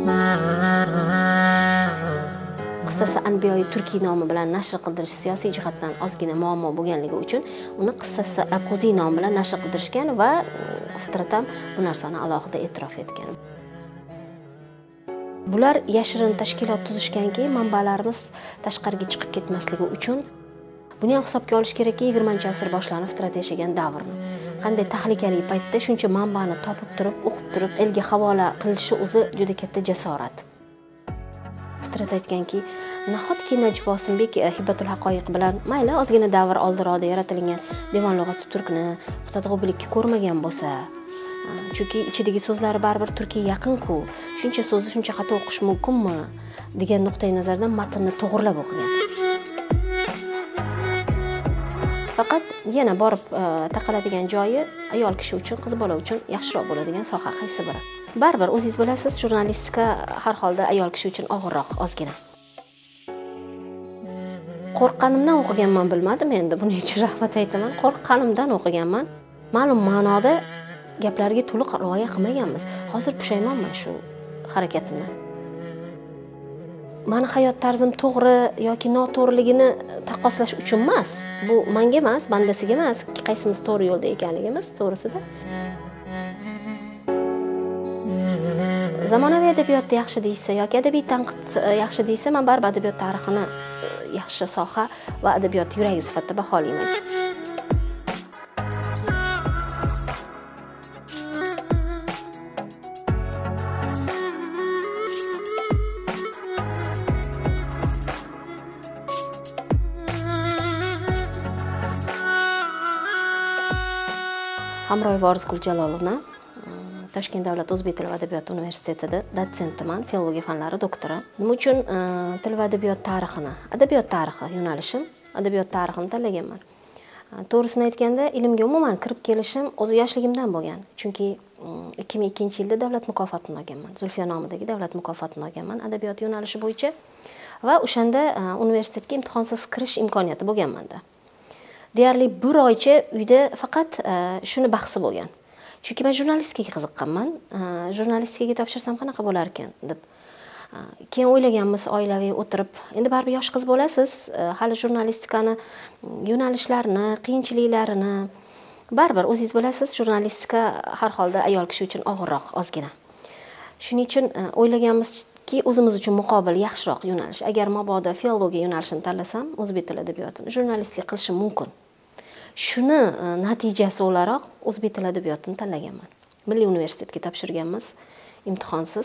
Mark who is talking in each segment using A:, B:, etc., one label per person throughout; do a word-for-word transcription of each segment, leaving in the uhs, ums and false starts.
A: Qissasi Anbiyoyi Turkiy nomi bilan nashr qildirish siyosiy jihatdan ozgina muammo bo'lganligi uchun uni qissasi Raquziy nomi bilan nashr qildirishgan va Fitrat ham bu narsani alohida e'tirof etgan. Bular yashirin tashkilot tuzishganki, manbalarimiz tashqariga chiqib ketmasligi uchun. Buni ham hisobga olish kerakki, yigirmanchi asr boshlanib Fitrat yashagan davrni. Qanday tahlikali paytda shuncha manbani topib turib, o'qib turib, elga havola qilishi o'zi juda katta jasorat. Fitrat aytganki, nahotki Najib Osimbek Hibatul Haqoiq bilan mayli ozgina davr oldiroqda yaratilgan devon lug'ati turkni Fitrat ko'rmagan bo'lsa, chunki ichidagi so'zlari baribir turkiy yaqin-ku, shuncha so'zni shuncha xato o'qish mumkinmi degan nuqtai nazardan matnni to'g'rilab o'qigan. Faqat yana borib taqaladigan joyi ayol kishi uchun, qiz bola uchun yaxshiroq bo'ladigan soha qaysi biri? Baribir o'zingiz bilasiz, jurnalistika har holda ayol kishi uchun og'irroq ozgina. Qo'rqqanimdan o'qiganman, bilmadim endi, buning uchun rahmat aytaman. Qo'rqqanimdan o'qiganman. Ma'lum ma'noda gaplarga to'liq rioya qilmaganmiz. Hozir pushaymonman shu harakatimdan. Mani hayot tarzim to'g'ri yoki noto'g'riligini taqqoslash uchun emas. Bu menga emas, bandasiga emas, qaysimiz to'g'ri yo'lda ekanligimiz to'g'risida. Zamonaviy adabiyotda yaxshi deysa yoki adabiy tanqid yaxshi deysa, men baribir adabiyot tarixini yaxshi soha va adabiyot yuragi sifatida baholayman. Hamroyev Orizgul Jalolovna, Toshkent davlat o'zbek tili va adabiyoti universitetida dotsentiman, filologiya fanlari doktori. Nima uchun til va adabiyot tarixini, adabiyot tarixi yo'nalishim, adabiyot tarixini tanlaganman. To'g'risini aytganda, ilmga umuman kirib kelishim o'zi yoshligimdan bo'lgan. Chunki ikki ming ikkinchi yilda davlat mukofotini olganman. Zulfiya nomidagi davlat mukofotini olganman adabiyot yo'nalishi bo'yicha va o'shanda universitetga imtihonsiz kirish imkoniyati bo'lgan menda. Deyarli bir oycha uyda faqat shuni bahsi bo'lgan. Chunki men jurnalistikaga qiziqqanman. Jurnalistikaga topshirsam qanaqa bo'lar ekan deb. Keyin o'ylaganmiz oilaviy o'tirib, endi baribir yosh qiz bo'lasiz, hali jurnalistikani yo'nalishlarini, qiyinchiliklarini baribir o'zingiz bilasiz, jurnalistika har holda ayol kishi uchun og'irroq ozgina. Shuning uchun o'ylaganmizki, o'zimiz uchun muqobil yaxshiroq yo'nalish. Agar mabodo filologiya yo'nalishini tanlasam, o'zbek tili adabiyotini jurnalistlik qilishim mumkin. Shuni natijasi o'laroq o'zbek tili adabiyotini tanlaganman. Milliy universitetga topshirganmiz, imtihonsiz.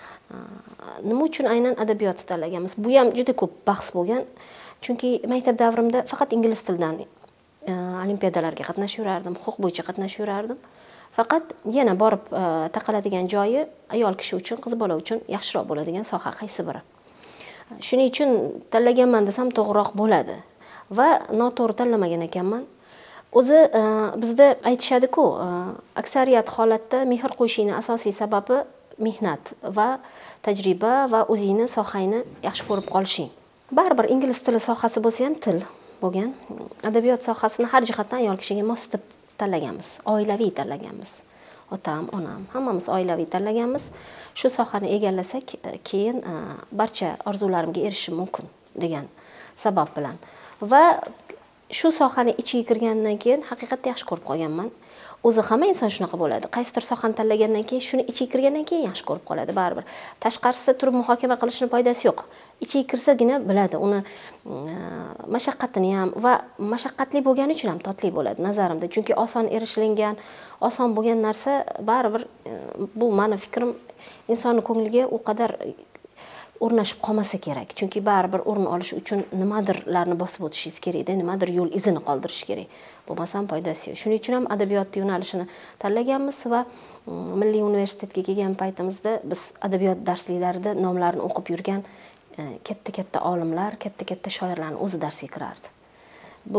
A: Nima uchun aynan adabiyotni tanlaganmiz? Bu ham juda ko'p bahs bo'lgan. Chunki maktab davrimda faqat ingliz tilidan olimpiadalarga qatnashib yurardim, huquq bo'yicha qatnashib yurardim. Faqat yana borib taqaladigan joyi ayol kishi uchun, qiz bola uchun yaxshiroq bo'ladigan soha qaysi biri? Shuning uchun tanlaganman desam to'g'riroq bo'ladi va noto'g'ri tanlamagan ekanman. O'zi bizda aytishadi-ku, aksariyat holatda mehr qo'yishning asosiy sababi mehnat va tajriba va o'zingni sohangni yaxshi ko'rib qolishing. Baribir ingliz tili sohasi bo'lsa ham til bo'lgan. Adabiyot sohasini har jihatdan ayol kishiga mos deb tanlaganmiz, oilaviy tanlaganmiz. Otam, onam, hammamiz oilaviy tanlaganmiz. Shu sohani egallasak, keyin barcha orzularimga erishishim mumkin degan sabab bilan. Va shu sohani ichiga kirgandan keyin haqiqatda yaxshi ko'rib qolganman. O'zi hamma inson shunaqa bo'ladi. Qaysidir sohani tanlagandan keyin, shuni ichiga kirgandan keyin yaxshi ko'rib qoladi baribir. Tashqarisida turib muhokama qilishning foydasi yo'q. Ichiga kirsagina biladi uni mashaqqatini ham va mashaqqatli bo'lgani uchun ham totli bo'ladi nazarimda. Chunki oson erishilgan, oson bo'lgan narsa baribir bu meni fikrim insonning ko'ngliga u qadar o'rnashib qolmasa kerak. Chunki baribir o'rin olish uchun nimadirlarni bosib o'tishingiz kerak, nimadir yo'l izini qoldirish kerak. Bo'lmasam foydasi yo'q. Shuning uchun ham adabiyot yo'nalishini tanlaganmiz va Milliy universitetga kelgan paytimizda biz adabiyot darsliklarida nomlarini o'qib yurgan katta-katta olimlar, katta-katta shoirlarning o'zi darsga kirardi. Bu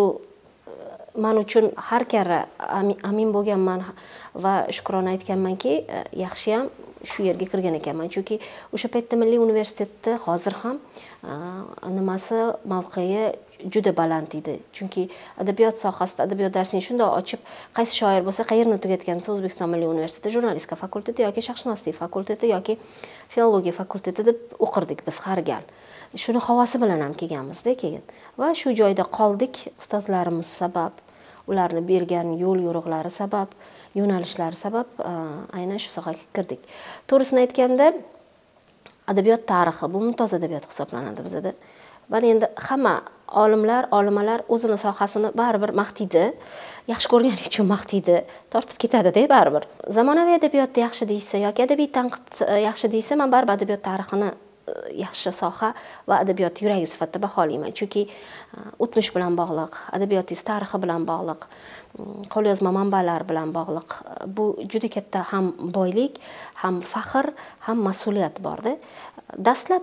A: men uchun har karra amin bo'lganman va shukrona aytganmanki, yaxshi ham shu yerga kirgan ekanman. Chunki o'sha paytda Milliy universitetda hozir ham nimasi, mavqei juda baland edi. Chunki adabiyot sohasida adabiyot darsini shunday ochib, qaysi shoir bo'lsa, qayerni tugatgan bo'lsa, O'zbekiston Milliy universiteti jurnalistika fakulteti yoki sharqshunoslik fakulteti yoki filologiya fakulteti deb o'qirdik biz har gal. Shuni havosi bilan ham kelganmiz-da keyin. Va shu joyda qoldik, ustozlarimiz sabab, ularni bergan yo'l yo'riqlari sabab, yo'nalishlari sabab aynan shu sohaga kirdik. To'g'risini aytganda, adabiyot tarixi bu mumtoz adabiyot hisoblanadi bizda. Va endi hamma olimlar, olimalar o'zini sohasini baribir maqtaydi, yaxshi ko'rgani uchun maqtaydi, tortib ketadi-da baribir. Zamonaviy adabiyotda yaxshi deysa yoki adabiy tanqid yaxshi deysa, men baribir adabiyot tarixini yaxshi soha va adabiyot yuragi sifatida baholayman. Chunki o'tmish bilan bog'liq, adabiyotingiz tarixi bilan bog'liq, qo'lyozma manbalar bilan bog'liq. Bu juda katta ham boylik, ham faxr, ham mas'uliyat borda. Dastlab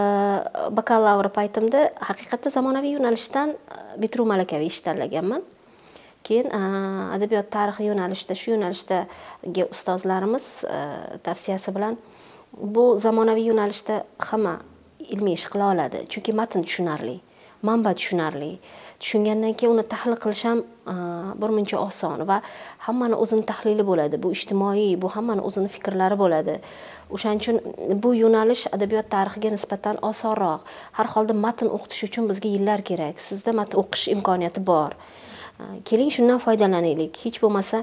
A: bakalavr paytimda haqiqatda zamonaviy yo'nalishdan bitiruv malakaviy ish tanlaganman. Keyin adabiyot tarixi yo'nalishida, shu yo'nalishdagi ustozlarimiz tavsiyasi bilan bu zamonaviy yo'nalishda hamma ilmiy ish qila oladi. Chunki matn tushunarli, manba tushunarli. Tushungandan keyin uni tahlil qilish ham birmuncha oson va hammani o'zini tahlili bo'ladi. Bu ijtimoiy, bu hammani o'zini fikrlari bo'ladi. O'shaning uchun bu yo'nalish adabiyot tarixiga nisbatan osonroq. Har holda matn o'qitish uchun bizga yillar kerak. Sizda matn o'qish imkoniyati bor. Keling shundan foydalanaylik. Hech bo'lmasa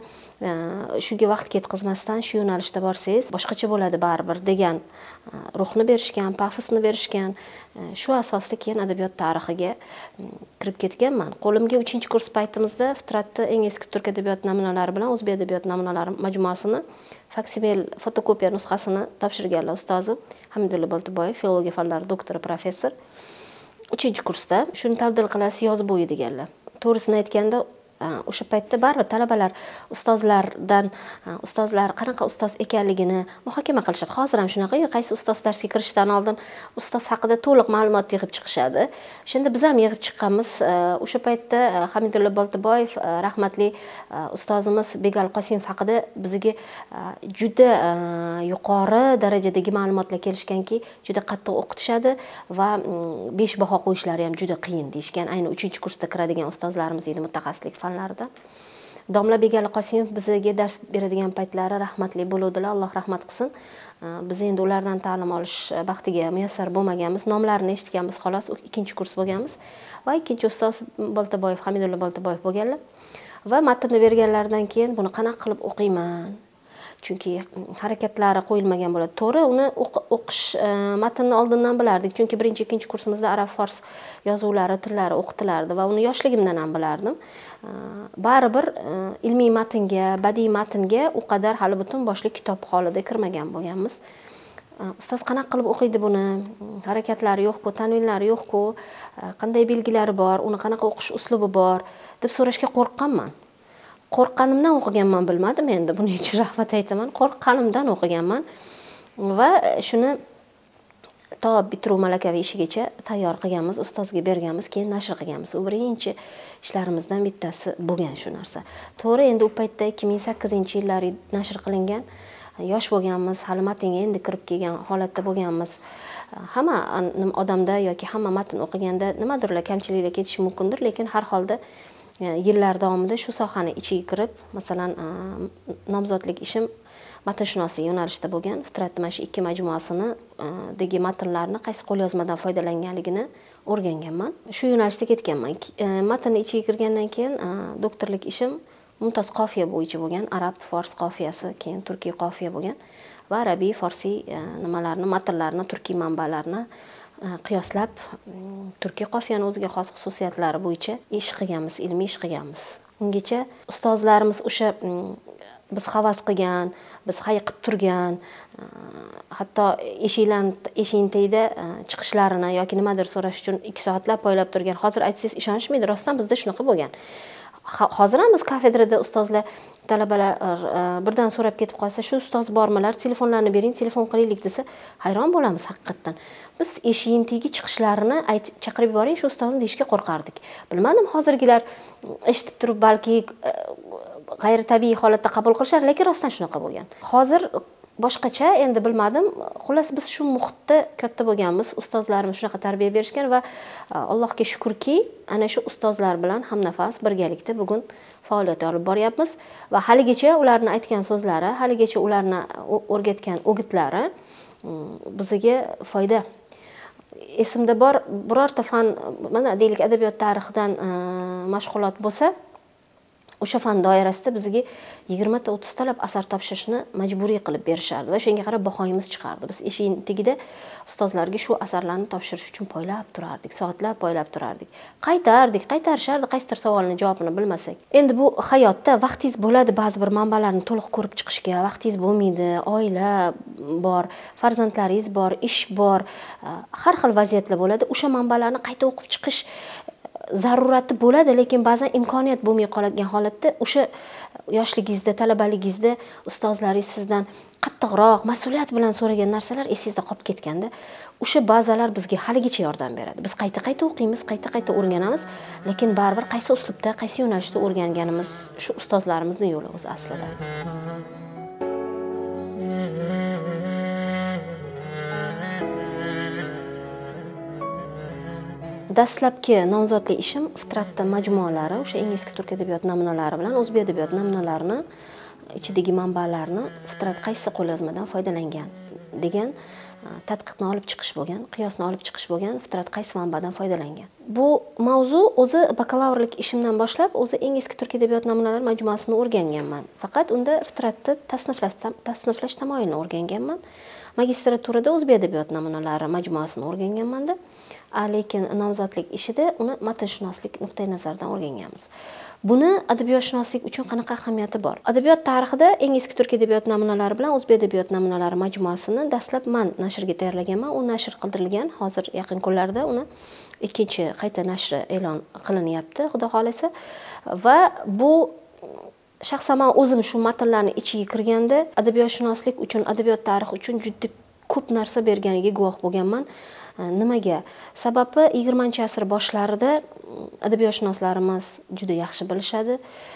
A: shunga vaqt ketkazmasdan shu yo'nalishda borsangiz, boshqacha bo'ladi baribir degan ruhni berishgan, pafosni berishgan. Shu asosda keyin adabiyot tarixiga kirib ketganman. Qo'limga uchinchi kurs paytimizda Fitratni eng eski turk adabiyot namunalari bilan o'zbek adabiyot namunalari majmuasini faksimil fotokopiya nusxasini topshirganlar ustozim Hamidulla Boltaboyev, filologiya fanlari doktori, professor. uchinchi kursda shuni tabdil qilasiz, yozib bo'yi deganlar. To'g'risini aytganda, o'sha paytda baribir talabalar ustozlardan ustozlar qanaqa ustoz ekanligini muhokama qilishadi. Hozir ham shunaqa, qaysi ustoz darsga kirishdan oldin ustoz haqida to'liq ma'lumot yig'ib chiqishadi. Shunda biz ham yig'ib chiqqanmiz. O'sha paytda Hamidulla Boltaboyev rahmatli ustozimiz Begal Qosimov haqida bizga juda yuqori darajadagi ma'lumotlar kelishganki, juda qattiq o'qitishadi va besh baho qo'yishlari ham juda qiyin deyishgan. Ayni uchinchi kursda kiradigan ustozlarimiz edi, mutaxassislik fanlarida. Domla Begal Qosimov bizga dars beradigan paytlari rahmatli bo'luvdilar, Alloh rahmat qilsin. Biz endi ulardan ta'lim olish baxtiga muyassar bo'lmaganmiz, nomlarini eshitganmiz xolos, ikkinchi kurs bo'lganmiz va ikkinchi ustoz Boltaboyev, Hamidulla Boltaboyev bo'lganlar. Va matnni berganlaridan keyin buni qanaqa qilib o'qiyman? Chunki harakatlari qo'yilmagan bo'ladi. To'g'ri, uni o'qish matnni oldindan bilardik. Chunki birinchi, ikkinchi kursimizda arab, fors yozuvlari, tillari o'qitilardi va uni yoshligimdan ham bilardim. Baribir ilmiy matnga, badiiy matnga u qadar hali butun boshli kitob holida kirmagan bo'lganmiz. Ustoz qanaqa qilib o'qiydi buni? Harakatlari yo'q-ku, tanvinlari yo'q-ku, qanday belgilari bor, uni qanaqa o'qish uslubi bor deb so'rashga qo'rqqanman. Qo'rqqanimdan o'qiganman, bilmadim endi, buning uchun rahmat aytaman. Qo'rqqanimdan o'qiganman va shuni to bitiruv malakaviy ishigacha tayyor qilganmiz, ustozga berganmiz, keyin nashr qilganmiz. U birinchi ishlarimizdan bittasi bo'lgan shu narsa. To'g'ri, endi u paytda ikki ming sakkizinchi yillari nashr qilingan. Yosh bo'lganmiz, hali matnga endi kirib kelgan holatda bo'lganmiz. Hamma odamda yoki hamma matn o'qiganda nimadirlar kamchiliklar ketishi mumkindir, lekin har holda yillar davomida shu sohani ichiga kirib, masalan, nomzodlik ishim matanshunoslik yo'nalishida bo'lgan. Fitratni mana shu ikki majmuasini dagi matnlarni qaysi qo'lyozmadan foydalanganligini o'rganganman. Shu yo'nalishda ketganman. Matnni ichiga kirgandan keyin doktorlik ishim mumtoz qofiya bo'yicha bo'lgan. Arab, fors qofiyasi, keyin turkiy qofiya bo'lgan va arabiy, forsiy nimalarni, matnlarni, turkiy manbalarni qiyoslab, turkiy qofiyani o'ziga xos xususiyatlari bo'yicha ish qilganmiz, ilmiy ish qilganmiz. Ungacha ustozlarimiz o'sha biz havas qilgan, biz hayiqib turgan, hatto eshiklarni eshikning tagida chiqishlarini yoki nimadir so'rash uchun ikki soatlab poylab turgan. Hozir aytsangiz ishonishmaydi, rostdan bizda shunaqa bo'lgan. Hozir ham biz kafedrada ustozlar, talabalar birdan so'rab ketib qolsa, shu ustoz bormilar, telefonlarni bering, telefon qilaylik desa, hayron bo'lamiz haqiqatdan. Biz eshikning tagiga chiqishlarini aytib chaqirib yuboring, shu ustozni deyishga qo'rqardik. Bilmadim, hozirgilar eshitib turib balki g'ayritabiiy holatda qabul qilishar, lekin rostdan shunaqa bo'lgan. Hozir boshqacha endi bilmadim. Xullas biz shu muhitda katta bo'lganmiz. Ustozlarimiz shunaqa tarbiya berishgan va Allohga shukrki, ana shu ustozlar bilan hamnafas birgalikda bugun faoliyat olib boryapmiz va haligacha ularning aytgan so'zlari, haligacha ularni o'rgatgan o'gitlari bizga foyda. Esimda bor, birorta fan, mana deylik adabiyot tarixidan mashg'ulot bo'lsa, o'sha fan doirasida bizga yigirma ta o'ttiz talab asar topshirishni majburiy qilib berishardi va shunga qarab bahoyimiz chiqardi. Biz eshik tagida ustozlarga shu asarlarni topshirish uchun poylab turardik, soatlab poylab turardik. Qaytardik, qaytarishardi qaysidir savolning javobini bilmasak. Endi bu hayotda vaqtingiz bo'ladi ba'zi bir manbalarni to'liq ko'rib chiqishga, vaqtingiz bo'lmaydi, oila bor, farzandlaringiz bor, ish bor, har xil vaziyatlar bo'ladi. O'sha manbalarni qayta o'qib chiqish zarurati bo'ladi, lekin ba'zan imkoniyat bo'lmay qoladigan holatda o'sha yoshligingizda, talabaligingizda ustozlaringiz sizdan qattiqroq, mas'uliyat bilan so'ragan narsalar esingizda qolib ketganda, o'sha bazalar bizga haligacha yordam beradi. Biz qayta-qayta o'qiymiz, qayta-qayta o'rganamiz, lekin baribir qaysi uslubda, qaysi yo'nalishda o'rganganimiz shu ustozlarimizning yo'li o'zi aslida. Dastlabki nomzodlik ishim Fitratda majmualari, o'sha eng eski turk adabiyot namunalari bilan o'zbek adabiyot namunalarini ichidagi manbalarni Fitrat qaysi qo'lyozmadan foydalangan degan tadqiqni olib chiqish bo'lgan, qiyosni olib chiqish bo'lgan, Fitrat qaysi manbadan foydalangan. Bu mavzu o'zi bakalavrlik ishimdan boshlab o'zi eng eski turk adabiyot namunalari majmuasini o'rganganman. Faqat unda Fitratni tasniflash tasniflash tamoyilini o'rganganman. Magistraturada o'zbek adabiyot namunalari majmuasini o'rganganman-da. Lekin nomzodlik ishida uni matnshunoslik nuqtai nazaridan o'rganganmiz. Buni adabiyotshunoslik uchun qanaqa ahamiyati bor? Adabiyot tarixida eng eski turk adabiyot namunalari bilan o'zbek adabiyot namunalari majmuasini dastlab men nashrga tayyorlaganman. U nashr qildirilgan. Hozir yaqin kunlarda uni ikkinchi qayta nashri e'lon qilinyapti, xudo xolasa. Va bu shaxsan men o'zim shu matnlarning ichiga kirganda adabiyotshunoslik uchun, adabiyot tarixi uchun juda ko'p narsa berganiga guvoh bo'lganman. Nimaga? Sababi yigirmanchi asr boshlarida adabiyotshunoslarimiz juda yaxshi bilishadi.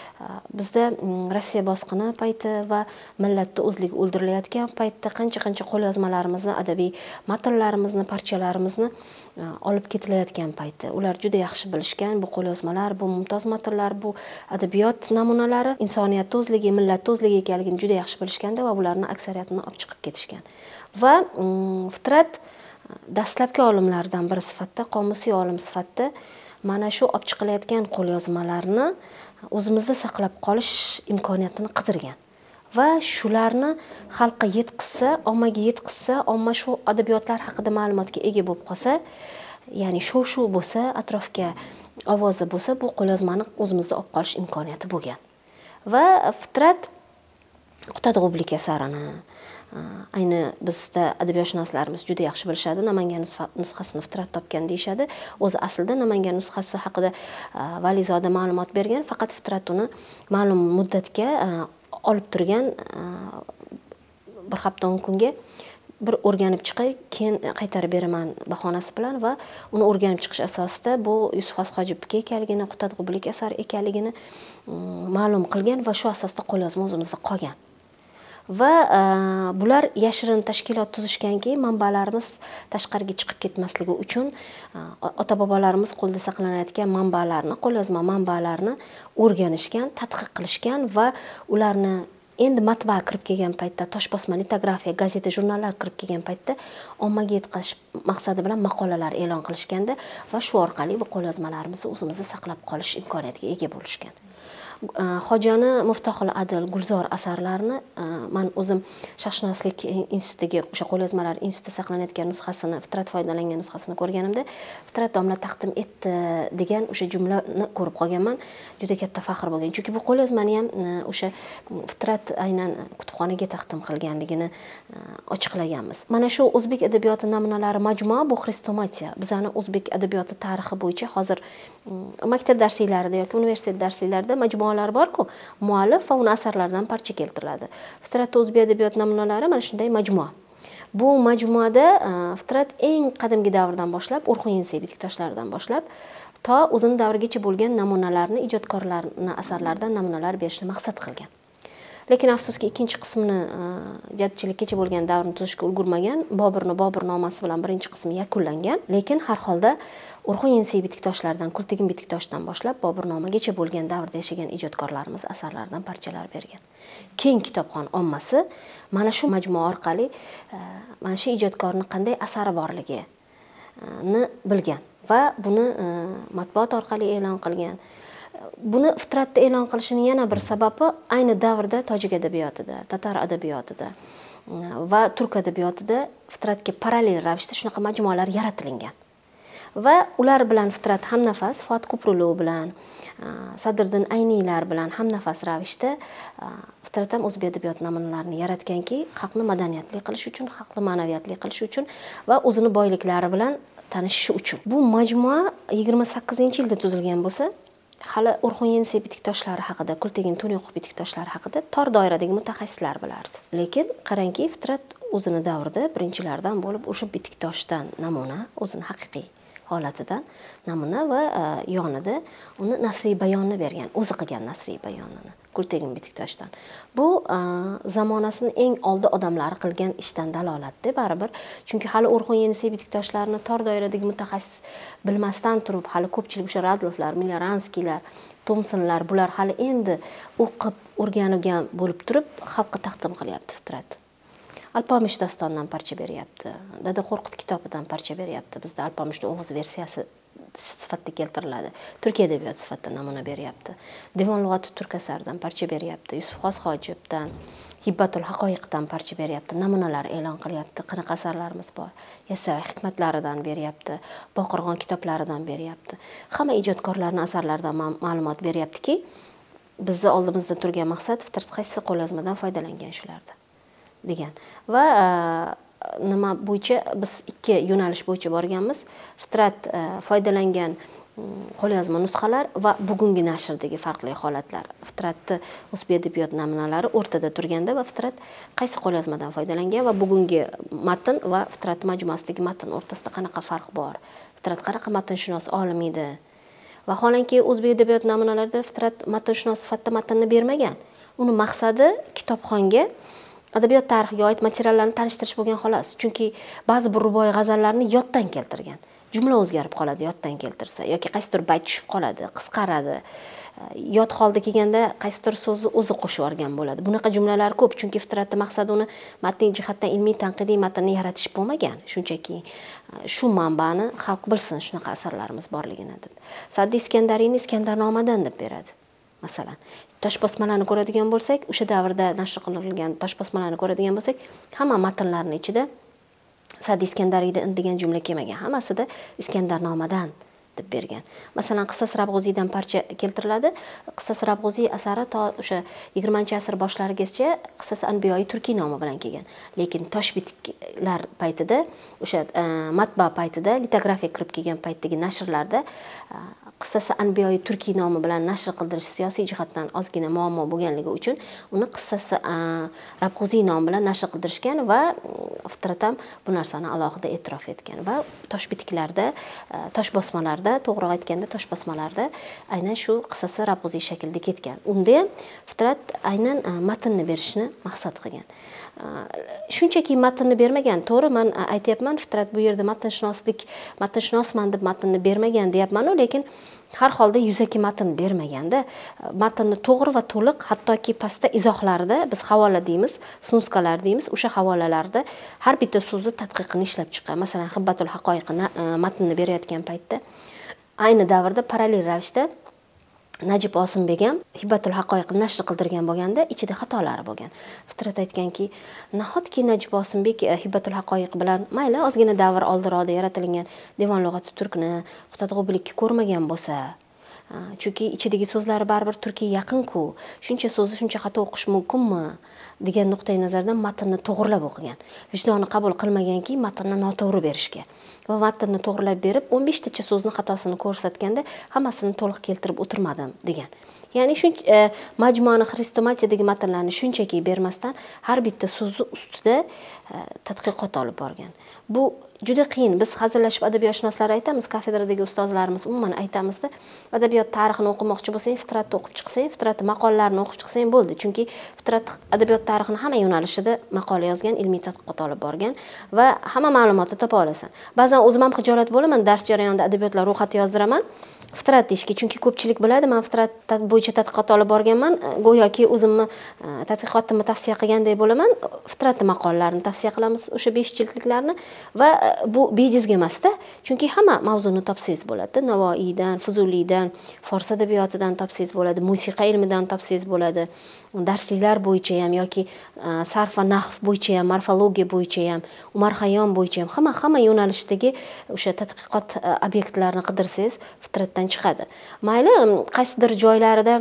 A: Bizda Rossiya bosqini payti va millatning o'zligi o'ldirilayotgan paytda qancha-qancha qo'lyozmalarimizni, adabiy matnlarimizni, parchalarimizni olib ketilayotgan paytda ular juda yaxshi bilishgan. Bu qo'lyozmalar, bu mumtoz matnlar, bu adabiyot namunalari insoniyatning o'zligi, millatning o'zligi ekanligini juda yaxshi bilishganda va ularning aksariyatini olib chiqib ketishgan. Va Fitrat dastlabki olimlardan biri sifatida, qomusiy olim sifatida mana shu olib chiqilayotgan qo'lyozmalarni o'zimizda saqlab qolish imkoniyatini qidirgan va shularni xalqqa yetkazsa, ommaga yetkazsa, omma shu adabiyotlar haqida ma'lumotga ega bo'lib qolsa, ya'ni shov-shuv bo'lsa, atrofga ovozi bo'lsa, bu qo'lyozmani o'zimizda olib qolish imkoniyati bo'lgan. Va Fitrat Qutadg'ublik asarini ayni bizda adabiyotshunoslarimiz juda yaxshi bilishadi. Namangan nusxasini Fitrat topgan deyishadi. O'zi aslida Namangan nusxasi haqida Valizoda ma'lumot bergan, faqat Fitrat uni ma'lum muddatga olib turgan, bir hafta o'n kunga bir o'rganib chiqay, keyin qaytarib beraman bahonasi bilan va uni o'rganib chiqish asosida bu Yusuf Xosxojibga ekanligini, Qutadg'ublik asari ekanligini ma'lum qilgan va shu asosda qo'lyozma o'zimizda qolgan. Va bular yashirin tashkilot tuzishganki, manbalarimiz tashqariga chiqib ketmasligi uchun ota-bobolarimiz qo'lda saqlanayotgan manbalarni, qo'lyozma manbalarni o'rganishgan, tadqiq qilishgan va ularni endi matbaa kirib kelgan paytda, toshbosma litografiya, gazeta, jurnallar kirib kelgan paytda ommaga yetkazish maqsadi bilan maqolalar e'lon qilishganda va shu orqali bu qo'lyozmalarimizni o'zimizda saqlab qolish imkoniyatiga ega bo'lishgan. Xojani Muftohil Adil, Gulzor asarlarini men o'zim Sharqshunoslik institutiga, o'sha qo'lyozmalar institutida saqlanayotgan nusxasini, Fitrat foydalangan nusxasini ko'rganimda, Fitrat domla taqdim etdi degan o'sha jumlani ko'rib qolganman. Juda katta faxr bo'lgan. Chunki bu qo'lyozmani ham o'sha Fitrat aynan kutubxonaga taqdim qilganligini ochiqlaganmiz. Mana shu o'zbek adabiyoti namunalari majmua bu xrestomatiya. Bizning o'zbek adabiyoti tarixi bo'yicha hozir maktab darsliklarida yoki universitet darsliklarida majmualar bor-ku, muallif va uning asarlaridan parcha keltiriladi. Fitratda o'zbek adabiyot namunalari mana shunday majmua. Bu majmuada Fitrat eng qadimgi davrdan boshlab, Urxun Yensiy bitik toshlaridan boshlab to o'zining davrigacha bo'lgan namunalarni, ijodkorlarning asarlaridan namunalar berishni maqsad qilgan. lekin afsuski ikkinchi qismini jadidchilikkacha bo'lgan davrni tuzishga ulgurmagan. Bobirni Bobur nomasi bilan birinchi qismi yakunlangan, lekin har holda Urxun Yensiy bitiktoshlardan, Kultegin bitiktoshdan boshlab Boburnomagacha bo'lgan davrda yashagan ijodkorlarimiz asarlaridan parchalar bergan. Keng kitobxon ommasi mana shu majmua orqali mana shu ijodkorning qanday asari borligini bilgan va buni matbuot orqali e'lon qilgan. Buni Fitratda e'lon qilishining yana bir sababi ayni davrda tojik adabiyotida, tatar adabiyotida va turk adabiyotida Fitratga parallel ravishda shunaqa majmualar yaratilingan. Va ular bilan Fitrat hamnafas, Fuat Kuprulov bilan, Sadriddin Ayniylar bilan hamnafas ravishda Fitrat ham o'zbek adabiyot namunalarini yaratganki, xalqni madaniyatli qilish uchun, xalqni ma'naviyatli qilish uchun va o'zini boyliklari bilan tanishishi uchun. Bu majmua yigirma sakkizinchi yilda tuzilgan bo'lsa, hali Urxun Yensiy bitikdoshlari haqida, Kultegin To'niqov bitikdoshlari haqida tor doiradagi mutaxassislar bilardi. Lekin qarangki, Fitrat o'zini davrida birinchilardan bo'lib o'sha bitikdoshdan namuna, o'zini haqiqiy holatidan namuna va yonida uni nasriy bayonni bergan, o'zi qilgan nasriy bayonini Kultegin bitikdoshdan. Bu zamonasining eng oldi odamlari qilgan ishdan dalolatda baribir. Chunki hali Urxun Yensiy bitikdoshlarini tor doiradagi mutaxassis bilmasdan turib, hali ko'pchilik o'sha Radlovlar, Milaranskiylar, Tomsonlar bular hali endi o'qib, o'rgangan bo'lib turib, xalqqa taqdim qilyapti Fitrat. Alpomish dostondan parcha beryapti. Dada Qo'rqut kitobidan parcha beryapti. Bizda Alpomishning o'g'iz versiyasi sifatida keltiriladi. Turkiya adabiyoti sifatida namuna beryapti. Devon lug'ati turk asaridan parcha beryapti. Yusuf Xosxojibdan, Hibbatul Haqoiqdan parcha beryapti. Namunalar e'lon qilyapti. Qanaqa asarlarimiz bor? Yasavay hikmatlaridan beryapti. Boqirg'on kitoblaridan beryapti. Hamma ijodkorlarning asarlaridan ma'lumot beryaptiki, bizni oldimizda turgan maqsad Fitrat qaysi qo'lyozmadan foydalangan shularda degan. Va nima bo'yicha biz ikki yo'nalish bo'yicha borganmiz. Fitrat foydalangan qo'lyozma nusxalar va bugungi nashrdagi farqli holatlar. Fitratni o'zbek adabiyot namunalari o'rtada turganda va Fitrat qaysi qo'lyozmadan foydalangan va bugungi matn va Fitrat majmuasidagi matn o'rtasida qanaqa farq bor? Fitrat qanaqa matinshunos olim edi? Vaholanki o'zbek adabiyot namunalarida Fitrat matinshunos sifatida matnni bermagan. Uni maqsadi kitobxonga adabiyot tarixiga oid materiallarni tanishtirish bo'lgan xolos. Chunki ba'zi bir ruboiy g'azallarni yoddan keltirgan. Jumla o'zgarib qoladi yoddan keltirsa yoki qaysidir bayt tushib qoladi, qisqaradi. Yod holda kelganda qaysidir so'zni o'zi qo'shib olgan bo'ladi. Bunaqa jumlalar ko'p, chunki Fitratning maqsadi uni matniy jihatdan ilmiy tanqidiy matnni yaratish bo'lmagan. Shunchaki shu manbani xalq bilsin, shunaqa asarlarimiz borligini deb. Sa'diy Iskandariyni Iskandarnomadan deb beradi. Masalan, toshbosmalarni ko'radigan bo'lsak, o'sha davrda nashr qilingan toshbosmalarni ko'radigan bo'lsak, hamma matnlarning ichida Sa'diy Iskandariyda degan jumla kelmagan. Hammasida Iskandarnomadan deb bergan. Masalan, Qissas Rabg'uziydan parcha keltiriladi. Qissas Rabg'uziy asari to o'sha yigirmanchi asr boshlarigacha Qissas Anbiyoyi turkiy nomi bilan kelgan. Lekin toshbitiklar paytida, o'sha matbaa paytida, litografiya kirib kelgan paytdagi nashrlarda Qissasi Anbiyoyi turkiy nomi bilan nashr qildirish siyosiy jihatdan ozgina muammo bo'lganligi uchun uni Qissasi Rabg'uziy nomi bilan nashr qildirishgan va Fitrat ham bu narsani alohida e'tirof etgan va toshbitiklarda, toshbosmalarda, to'g'ri aytganda toshbosmalarda aynan shu Qissasi Rabg'uziy shaklda ketgan. Unda ham Fitrat aynan matnni berishni maqsad qilgan. Shunchaki matnni bermagan, to'g'ri, men aytayapman, Fitrat bu yerda matinshunoslik, matinshunosman deb matnni bermagan deyapman, lekin har holda yuzaki matn bermaganda, matnni to'g'ri va to'liq, hattoki pastda izohlarida biz havola deymiz, snuskalar deymiz, o'sha havolalarda har bitta so'zni tadqiqini ishlab chiqqan. Masalan, Hibbatul Haqoiqni matnni berayotgan paytda ayni davrda parallel ravishda Najib Osimbek ham Hibbatul Haqoiqni nashr qildirgan bo'lganda ichida xatolari bo'lgan. Fitrat aytganki, nahotki Najib Osimbek Hibbatul Haqoiq bilan mayli ozgina davr oldiroqda yaratilgan Devon lug'ati turkni Xutatg'ublikka ko'rmagan bo'lsa, chunki ichidagi so'zlari baribir turkiy yaqin-ku, shuncha so'zni shuncha xato o'qish mumkinmi degan nuqtai nazardan matnni to'g'rilab o'qigan. Vijdoni qabul qilmaganki, matnni noto'g'ri berishga. Va matnni to'g'rilab berib, o'n besh tacha so'zni xatosini ko'rsatganda, hammasini to'liq keltirib o'tirmadim degan. Ya'ni shuncha majmuani xrestomatiyadagi matnlarni shunchaki bermasdan har bitta so'zi ustida tadqiqot olib borgan. Bu juda qiyin. Biz hazillashib adabiyotshunoslar aytamiz, kafedradagi ustozlarimiz umuman aytamizda, adabiyot tarixini o'qimoqchi bo'lsang, Fitratni o'qib chiqsang, Fitrat maqolalarini o'qib chiqsang bo'ldi. Chunki Fitrat adabiyot tarixini hamma yo'nalishida maqola yozgan, ilmiy tadqiqot olib borgan va hamma ma'lumotni topa olasan. Ba'zan o'zim ham xijolat bo'laman, dars jarayonida adabiyotlar ro'yxati yozdiraman. Fitrat deyishga, chunki ko'pchilik biladi, men Fitrat bo'yicha tadqiqot olib borganman, go'yoki o'zimni tadqiqotimni tavsiya qilganday bo'laman. Fitrat maqolalarini tavsiya qilamiz, o'sha besh jildliklarni va bu bejizga emas-da, chunki hamma mavzuni topsangiz bo'ladi. Navoiydan, Fuzuliydan, fors adabiyotidan topsangiz bo'ladi, musiqa ilmidan topsangiz bo'ladi, darsliklar bo'yicha ham yoki sarf va nahv bo'yicha ham, morfologiya bo'yicha ham, Umar Xayyom bo'yicha ham hamma hamma yo'nalishdagi o'sha tadqiqot obyektlarini qidirsangiz Fitratdan chiqadi. Mayli, qaysidir joylarida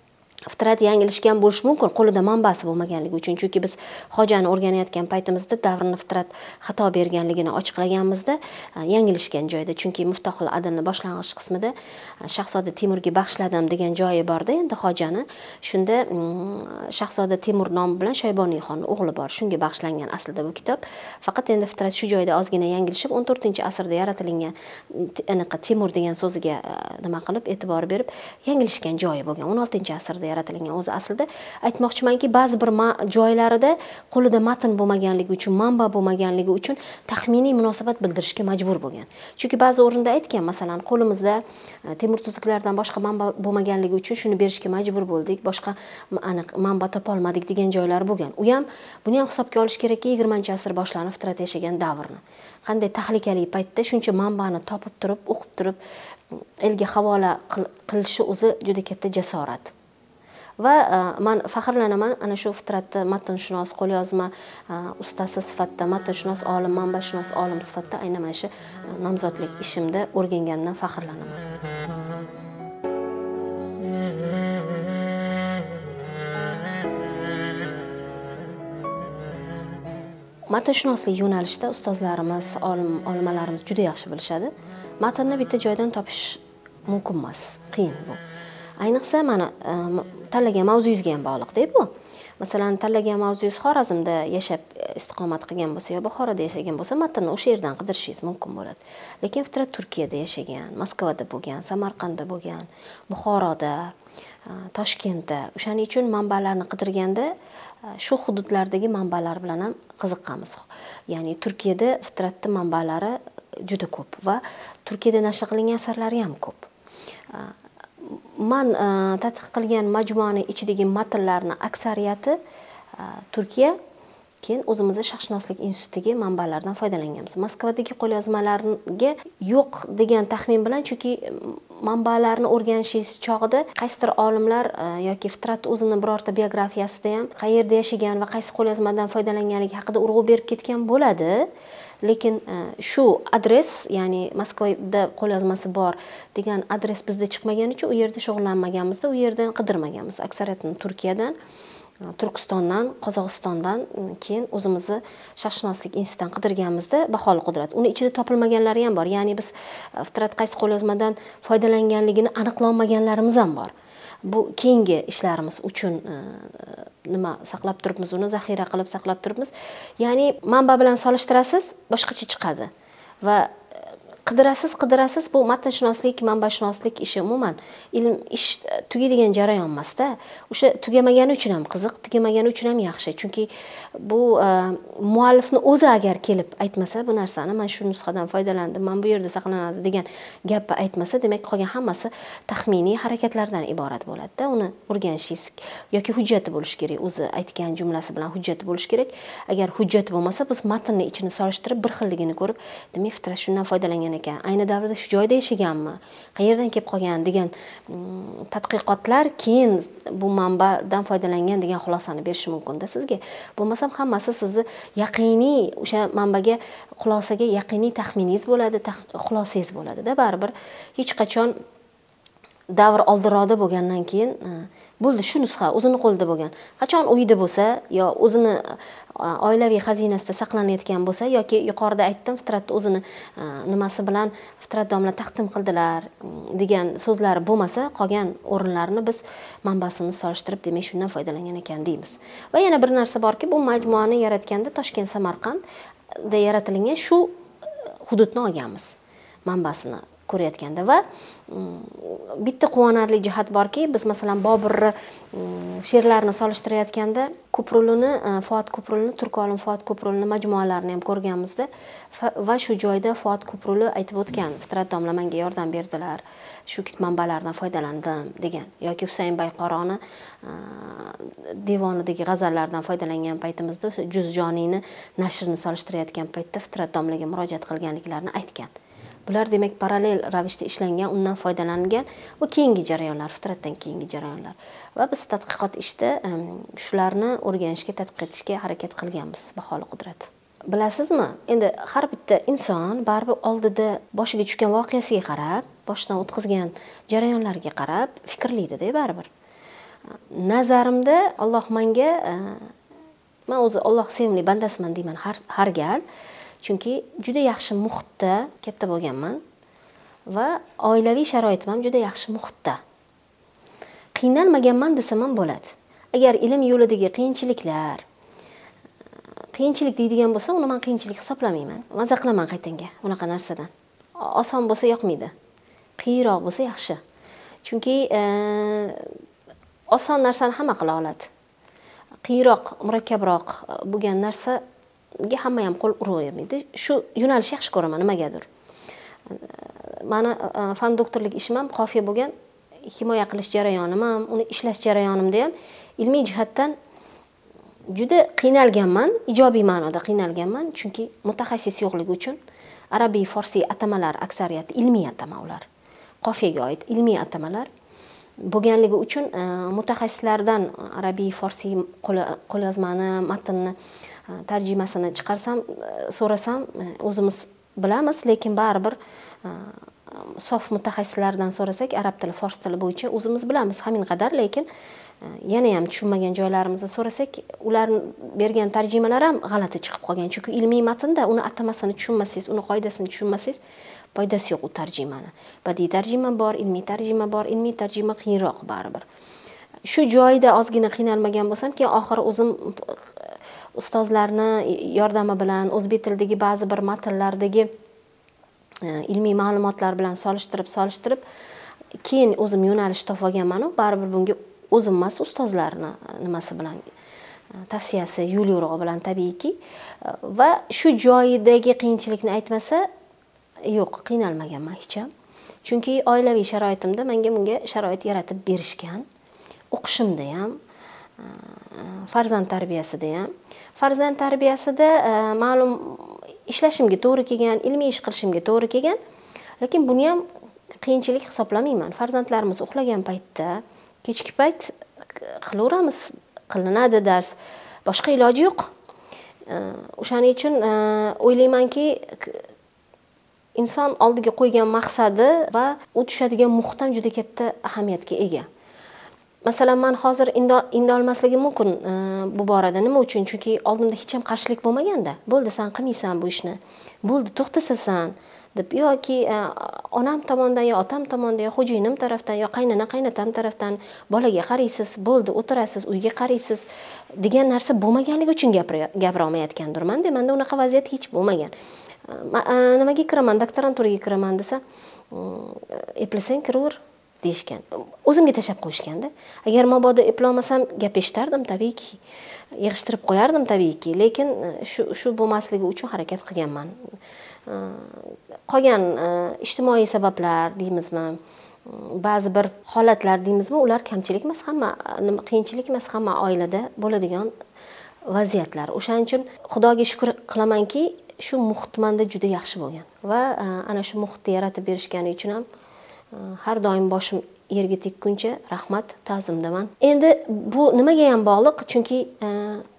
A: Fitrat yanglishgan bo'lishi mumkin, qo'lida manbasi bo'lmaganligi uchun. Chunki biz hojani o'rganayotgan paytimizda davrini Fitrat xato berganligini ochiqlaganimizda yanglishgan joyda. Chunki Muftohul Adlni boshlang'ich qismida Shahzoda Temurga bag'ishladim degan joyi borda, endi hojani. Shunda Shahzoda Temur nomi bilan Shayboniyxonning o'g'li bor. Shunga bag'ishlangan aslida bu kitob. Faqat endi Fitrat shu joyda ozgina yanglishib, o'n to'rtinchi asrda yaratilgan aniq Temur degan so'ziga nima qilib e'tibor berib yanglishgan joyi bo'lgan. o'n oltinchi asrda yaratilgan. O'zi aslida aytmoqchimanki, ba'zi bir joylarida qo'lida matn bo'lmaganligi uchun, manba bo'lmaganligi uchun taxminiy munosabat bildirishga majbur bo'lgan. Chunki ba'zi o'rinda aytgan, masalan, qo'limizda Temur tuzuklardan boshqa manba bo'lmaganligi uchun shuni berishga majbur bo'ldik, boshqa aniq manba topa olmadik degan joylar bo'lgan. U ham buni ham hisobga olish kerakki, yigirmanchi asr boshlanib Fitrat yashagan davrni. Qanday tahlikali paytda shuncha manbani topib turib, o'qib turib, elga havola qilishi o'zi juda katta jasorat. Va men faxrlanaman ana shu Fitratni matnshunos, qo'lyozma ustasi sifatida, matnshunos olim, manbashunos olim sifatida aynan mana shu nomzodlik ishimda o'rgangandan faxrlanaman. Matnshunoslik yo'nalishida ustozlarimiz, olim, olimalarimiz juda yaxshi bilishadi. Matnni bitta joydan topish mumkin emas, qiyin bu. Ayniqsa mana tanlagan mavzuyingizga ham bog'liq-da bu. Masalan, tanlagan mavzuyingiz Xorazmda yashab istiqomat qilgan bo'lsa yo Buxoroda yashagan bo'lsa, matnni o'sha yerdan qidirishingiz mumkin bo'ladi. Lekin Fitrat Turkiyada yashagan, Moskvada bo'lgan, Samarqandda bo'lgan, Buxoroda, Toshkentda. O'shaning uchun manbalarni qidirganda shu hududlardagi manbalar bilan ham qiziqamiz. Ya'ni Turkiyada Fitratning manbalari juda ko'p va Turkiyada nashr qilingan asarlari ham ko'p. Men tadqiq qilgan majmuaning ichidagi matnlarning aksariyati Turkiya, keyin o'zimizning Sharqshunoslik institutiga manbalardan foydalanganmiz. Moskvadagi qo'lyozmalarga yo'q degan taxmin bilan, chunki manbalarni o'rganishingiz chog'ida qaysidir olimlar yoki Fitrat o'zini birorta biografiyasida ham qayerda yashagan va qaysi qo'lyozmadan foydalanganligi haqida urg'u berib ketgan bo'ladi. Lekin shu adres, ya'ni Moskvada qo'lyozmasi bor degan adres bizda chiqmagani uchun u yerda shug'ullanmaganmizda, u yerdan qidirmaganmiz. Aksariyatini Turkiyadan, Turkistondan, Qozog'istondan, keyin o'zimizni Sharqshunoslik institutidan qidirganimizda baholi qudrat. Uni ichida topilmaganlari ham bor. Ya'ni biz Fitrat qaysi qo'lyozmadan foydalanganligini aniqlanmaganlarimiz ham bor. Bu keyingi ishlarimiz uchun nima saqlab turibmiz, uni zaxira qilib saqlab turibmiz. Ya'ni manba bilan solishtirasiz, boshqacha chiqadi. Va qidirasiz, qidirasiz, bu matnshunoslik, manbashunoslik ishi umuman ilm ish tugaydigan jarayon emas-da. O'sha tugamagani uchun ham qiziq, tugamagani uchun ham yaxshi. Chunki bu muallifni o'zi agar kelib aytmasa bu narsani, men shu nusxadan foydalandim, men bu yerda saqlanadi degan gapni aytmasa, demak qolgan hammasi taxminiy harakatlardan iborat bo'ladi-da. Uni o'rganishingiz yoki hujjati bo'lishi kerak, o'zi aytgan jumlasi bilan hujjati bo'lishi kerak. Agar hujjat bo'lmasa, biz matnning ichini solishtirib bir xilligini ko'rib, demak Fitrat shundan foydalangan ekan. Ayni davrda shu joyda yashaganmi? Qayerdan kelib qolgan degan tadqiqotlar keyin bu manbadan foydalangan degan xulosani berishi mumkin-da sizga. Bo'lmasam hammasi sizni yaqiniy o'sha manbaga, xulosaga yaqiniy taxminingiz bo'ladi, xulosangiz bo'ladi-da. Baribir hech qachon davr oldiroqda bo'lgandan keyin bo'ldi, shu nusxa o'zini qo'lida bo'lgan. Qachon uyda bo'lsa yo o'zini oilaviy xazinasida saqlanayotgan bo'lsa yoki yuqorida aytdim, Fitratni o'zini nimasi bilan Fitrat domla taqdim qildilar degan so'zlar bo'lmasa, qolgan o'rinlarni biz manbasini solishtirib, demak, shundan foydalangan ekan deymiz. Va yana bir narsa borki, bu majmuani yaratganda Toshkent, Samarqandda yaratilgan shu hududni olganmiz manbasini ko'rayotganda. Va bitta quvonarli jihat borki, biz masalan Boburni she'rlarini solishtirayotganda Ko'prulini, Fuat Ko'prulini, Turkolim Fuat Ko'prulini majmualarini ham ko'rganmizda va shu joyda Fuat Ko'pruli aytib o'tgan, Fitrat domla menga yordam berdilar, shu manbalardan foydalandim degan, yoki Husayn Bayqoroni devonidagi g'azallardan foydalangan paytimizda Juzjoniyni nashrini solishtirayotgan paytda Fitrat domlaga murojaat qilganliklarini aytgan. Bular demak parallel ravishda ishlangan, undan foydalangan va keyingi jarayonlar, Fitratdan keyingi jarayonlar. Va biz tadqiqot ishda shularni o'rganishga, tadqiq etishga harakat qilganmiz, baholi qudrat. Bilasizmi, endi har bitta inson baribir oldida boshiga tushgan voqeasiga qarab, boshidan o'tkazgan jarayonlarga qarab fikrlaydi-da baribir. Nazarimda Alloh menga, men o'zi Alloh sevimli bandasiman deyman har har gal. Chunki juda yaxshi muhitda katta bo'lganman va oilaviy sharoitim ham juda yaxshi muhitda. Qiynalmaganman desam ham bo'ladi. Agar ilm yo'lidagi qiyinchiliklar, qiyinchilik deydigan bo'lsa, uni men qiyinchilik hisoblamayman. Maza qilaman qaytanga unaqa narsadan. Oson bo'lsa yoqmaydi. Qiyinroq bo'lsa yaxshi. Chunki oson narsani hamma qila oladi. Qiyinroq, murakkabroq bo'lgan narsa hamma ham qo'l uravermaydi. Shu yo'nalishni yaxshi ko'raman nimagadir. Mani fan doktorlik ishim ham qofiya bo'lgan, himoya qilish jarayonim ham, uni ishlash jarayonimda ham ilmiy jihatdan juda qiynalganman, ijobiy ma'noda qiynalganman, chunki mutaxassis yo'qligi uchun arabiy, farsiy atamalar aksariyati ilmiy atama ular. Qofiyaga oid ilmiy atamalar bo'lganligi uchun mutaxassislardan arabiy, farsiy qo'lyozmani, matnni tarjimasini chiqarsam, so'rasam, o'zimiz bilamiz, lekin baribir sof mutaxassislardan so'rasak, arab tili, fors tili bo'yicha o'zimiz bilamiz hamin qadar, lekin yana ham tushunmagan joylarimizni so'rasak, ularning bergan tarjimalar ham g'alati chiqib qolgan. Chunki ilmiy matnda uni atamasini tushunmasangiz, uni qoidasini tushunmasangiz, foydasi yo'q u tarjimani. Badiiy tarjima bor, ilmiy tarjima bor, ilmiy tarjima qiyinroq baribir. Shu joyda ozgina qiynalmagan bo'lsam, keyin oxiri o'zim ustozlarni yordami bilan o'zbek tilidagi ba'zi bir matnlardagi ilmiy ma'lumotlar bilan solishtirib solishtirib keyin o'zim yo'nalish topib olganman. Baribir bunga o'zim emas, ustozlarni nimasi bilan tavsiyasi, yo'l yo'rig'i bilan tabiiyki. Va shu joyidagi qiyinchilikni aytmasa, yo'q, qiynalmaganman hech ham. Chunki oilaviy sharoitimda menga bunga sharoit yaratib berishgan. O'qishimda ham, farzand tarbiyasida ham. Farzand tarbiyasida ma'lum ishlashimga to'g'ri kelgan, ilmiy ish qilishimga to'g'ri kelgan, lekin buni ham qiyinchilik hisoblamayman. Farzandlarimiz uxlagan paytda, kechki payt qilaveramiz, qilinadi dars. Boshqa iloji yo'q. O'shaning uchun o'ylaymanki, inson oldiga qo'ygan maqsadi va u tushadigan muhit ham juda katta ahamiyatga ega. Masalan, men hozir indolmasligim mumkin bu borada. Nima uchun? Chunki oldimda hech ham qarshilik bo'lmaganda. Bo'ldi, sen qilmaysan bu ishni. Bo'ldi, to'xtasasan deb yoki onam tomonidan yo otam tomonidan yo xo'jayinim tarafdan yo qaynona qaynatam tarafdan bolaga qaraysiz, bo'ldi, o'tirasiz, uyga qaraysiz degan narsa bo'lmaganligi uchun gapira olmayotgandirman. Menda unaqa vaziyat hech bo'lmagan. Nimaga kiraman, doktoranturaga kiraman desa, eplasang kiraver deyishgan. O'zimga tashab qo'yishganda. Agar mabodo eplolmasam gap eshitardim tabiiyki. Yig'ishtirib qo'yardim tabiiyki, lekin shu shu bo'lmasligi uchun harakat qilganman. Qolgan ijtimoiy sabablar deymizmi, ba'zi bir holatlar deymizmi, ular kamchilik emas, hamma qiyinchilik emas, hamma oilada bo'ladigan vaziyatlar. O'shaning uchun Xudoga shukr qilamanki, shu muhit menda juda yaxshi bo'lgan va ana shu muhitni yaratib berishgani uchun ham har doim boshim yerga tekkuncha rahmat, ta'zimdaman. Endi bu nimaga ham bog'liq? Chunki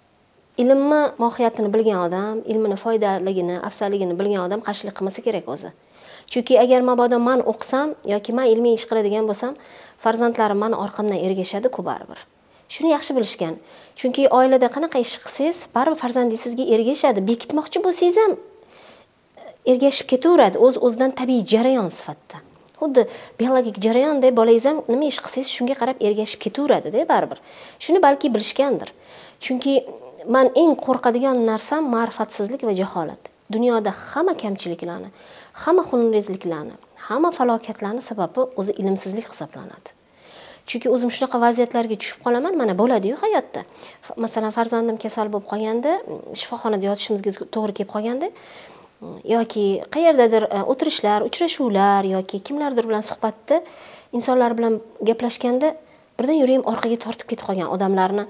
A: ilmni mohiyatini bilgan odam, ilmini foydaligini, afzalligini bilgan odam qarshilik qilmasa kerak o'zi. Chunki agar mabodo men o'qisam yoki men ilmiy ish qiladigan bo'lsam, farzandlarim meni orqamdan ergashadi-ku baribir. Shuni yaxshi bilishgan. Chunki oilada qanaqa ish qilsangiz, baribir farzandingiz sizga ergashadi. Bekitmoqchi bo'lsangiz ham ergashib ketaveradi, o'z-o'zidan tabiiy jarayon sifatida. Xuddi biologik jarayonday bolangiz ham nima ish qilsangiz shunga qarab ergashib ketaveradi-da baribir. Shuni balki bilishgandir. Chunki men eng qo'rqadigan narsam ma'rifatsizlik va jaholat. Dunyoda hamma kamchiliklarni, hamma xunrezliklarni, hamma falokatlarni sababi o'zi ilmsizlik hisoblanadi. Chunki o'zim shunaqa vaziyatlarga tushib qolaman, mana bo'ladi-yu hayotda. Masalan, farzandim kasal bo'lib qolganda, shifoxonada yotishimizga to'g'ri kelib qolganda, yoki qayerdadir o'tirishlar, uchrashuvlar yoki kimlardir bilan suhbatda insonlar bilan gaplashganda birdan yuragim orqaga tortib ketib qolgan odamlarni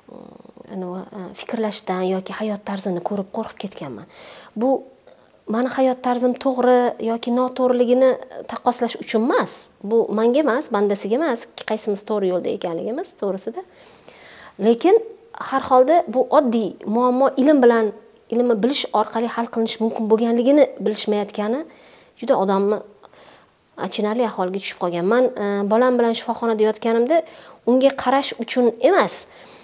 A: fikrlashdan yoki hayot tarzini ko'rib qo'rqib ketganman. Bu meni hayot tarzim to'g'ri yoki noto'g'riligini taqqoslash uchun emas. Bu menga emas, bandasiga emas, qaysimiz to'g'ri yo'lda ekanligimiz to'g'risida. Lekin har holda bu oddiy muammo ilm bilan, ilmni bilish orqali hal qilinish mumkin bo'lganligini bilishmayotgani juda odamni achinarli ahvolga tushib qolgan. Men bolam bilan shifoxonada yotganimda unga qarash uchun emas,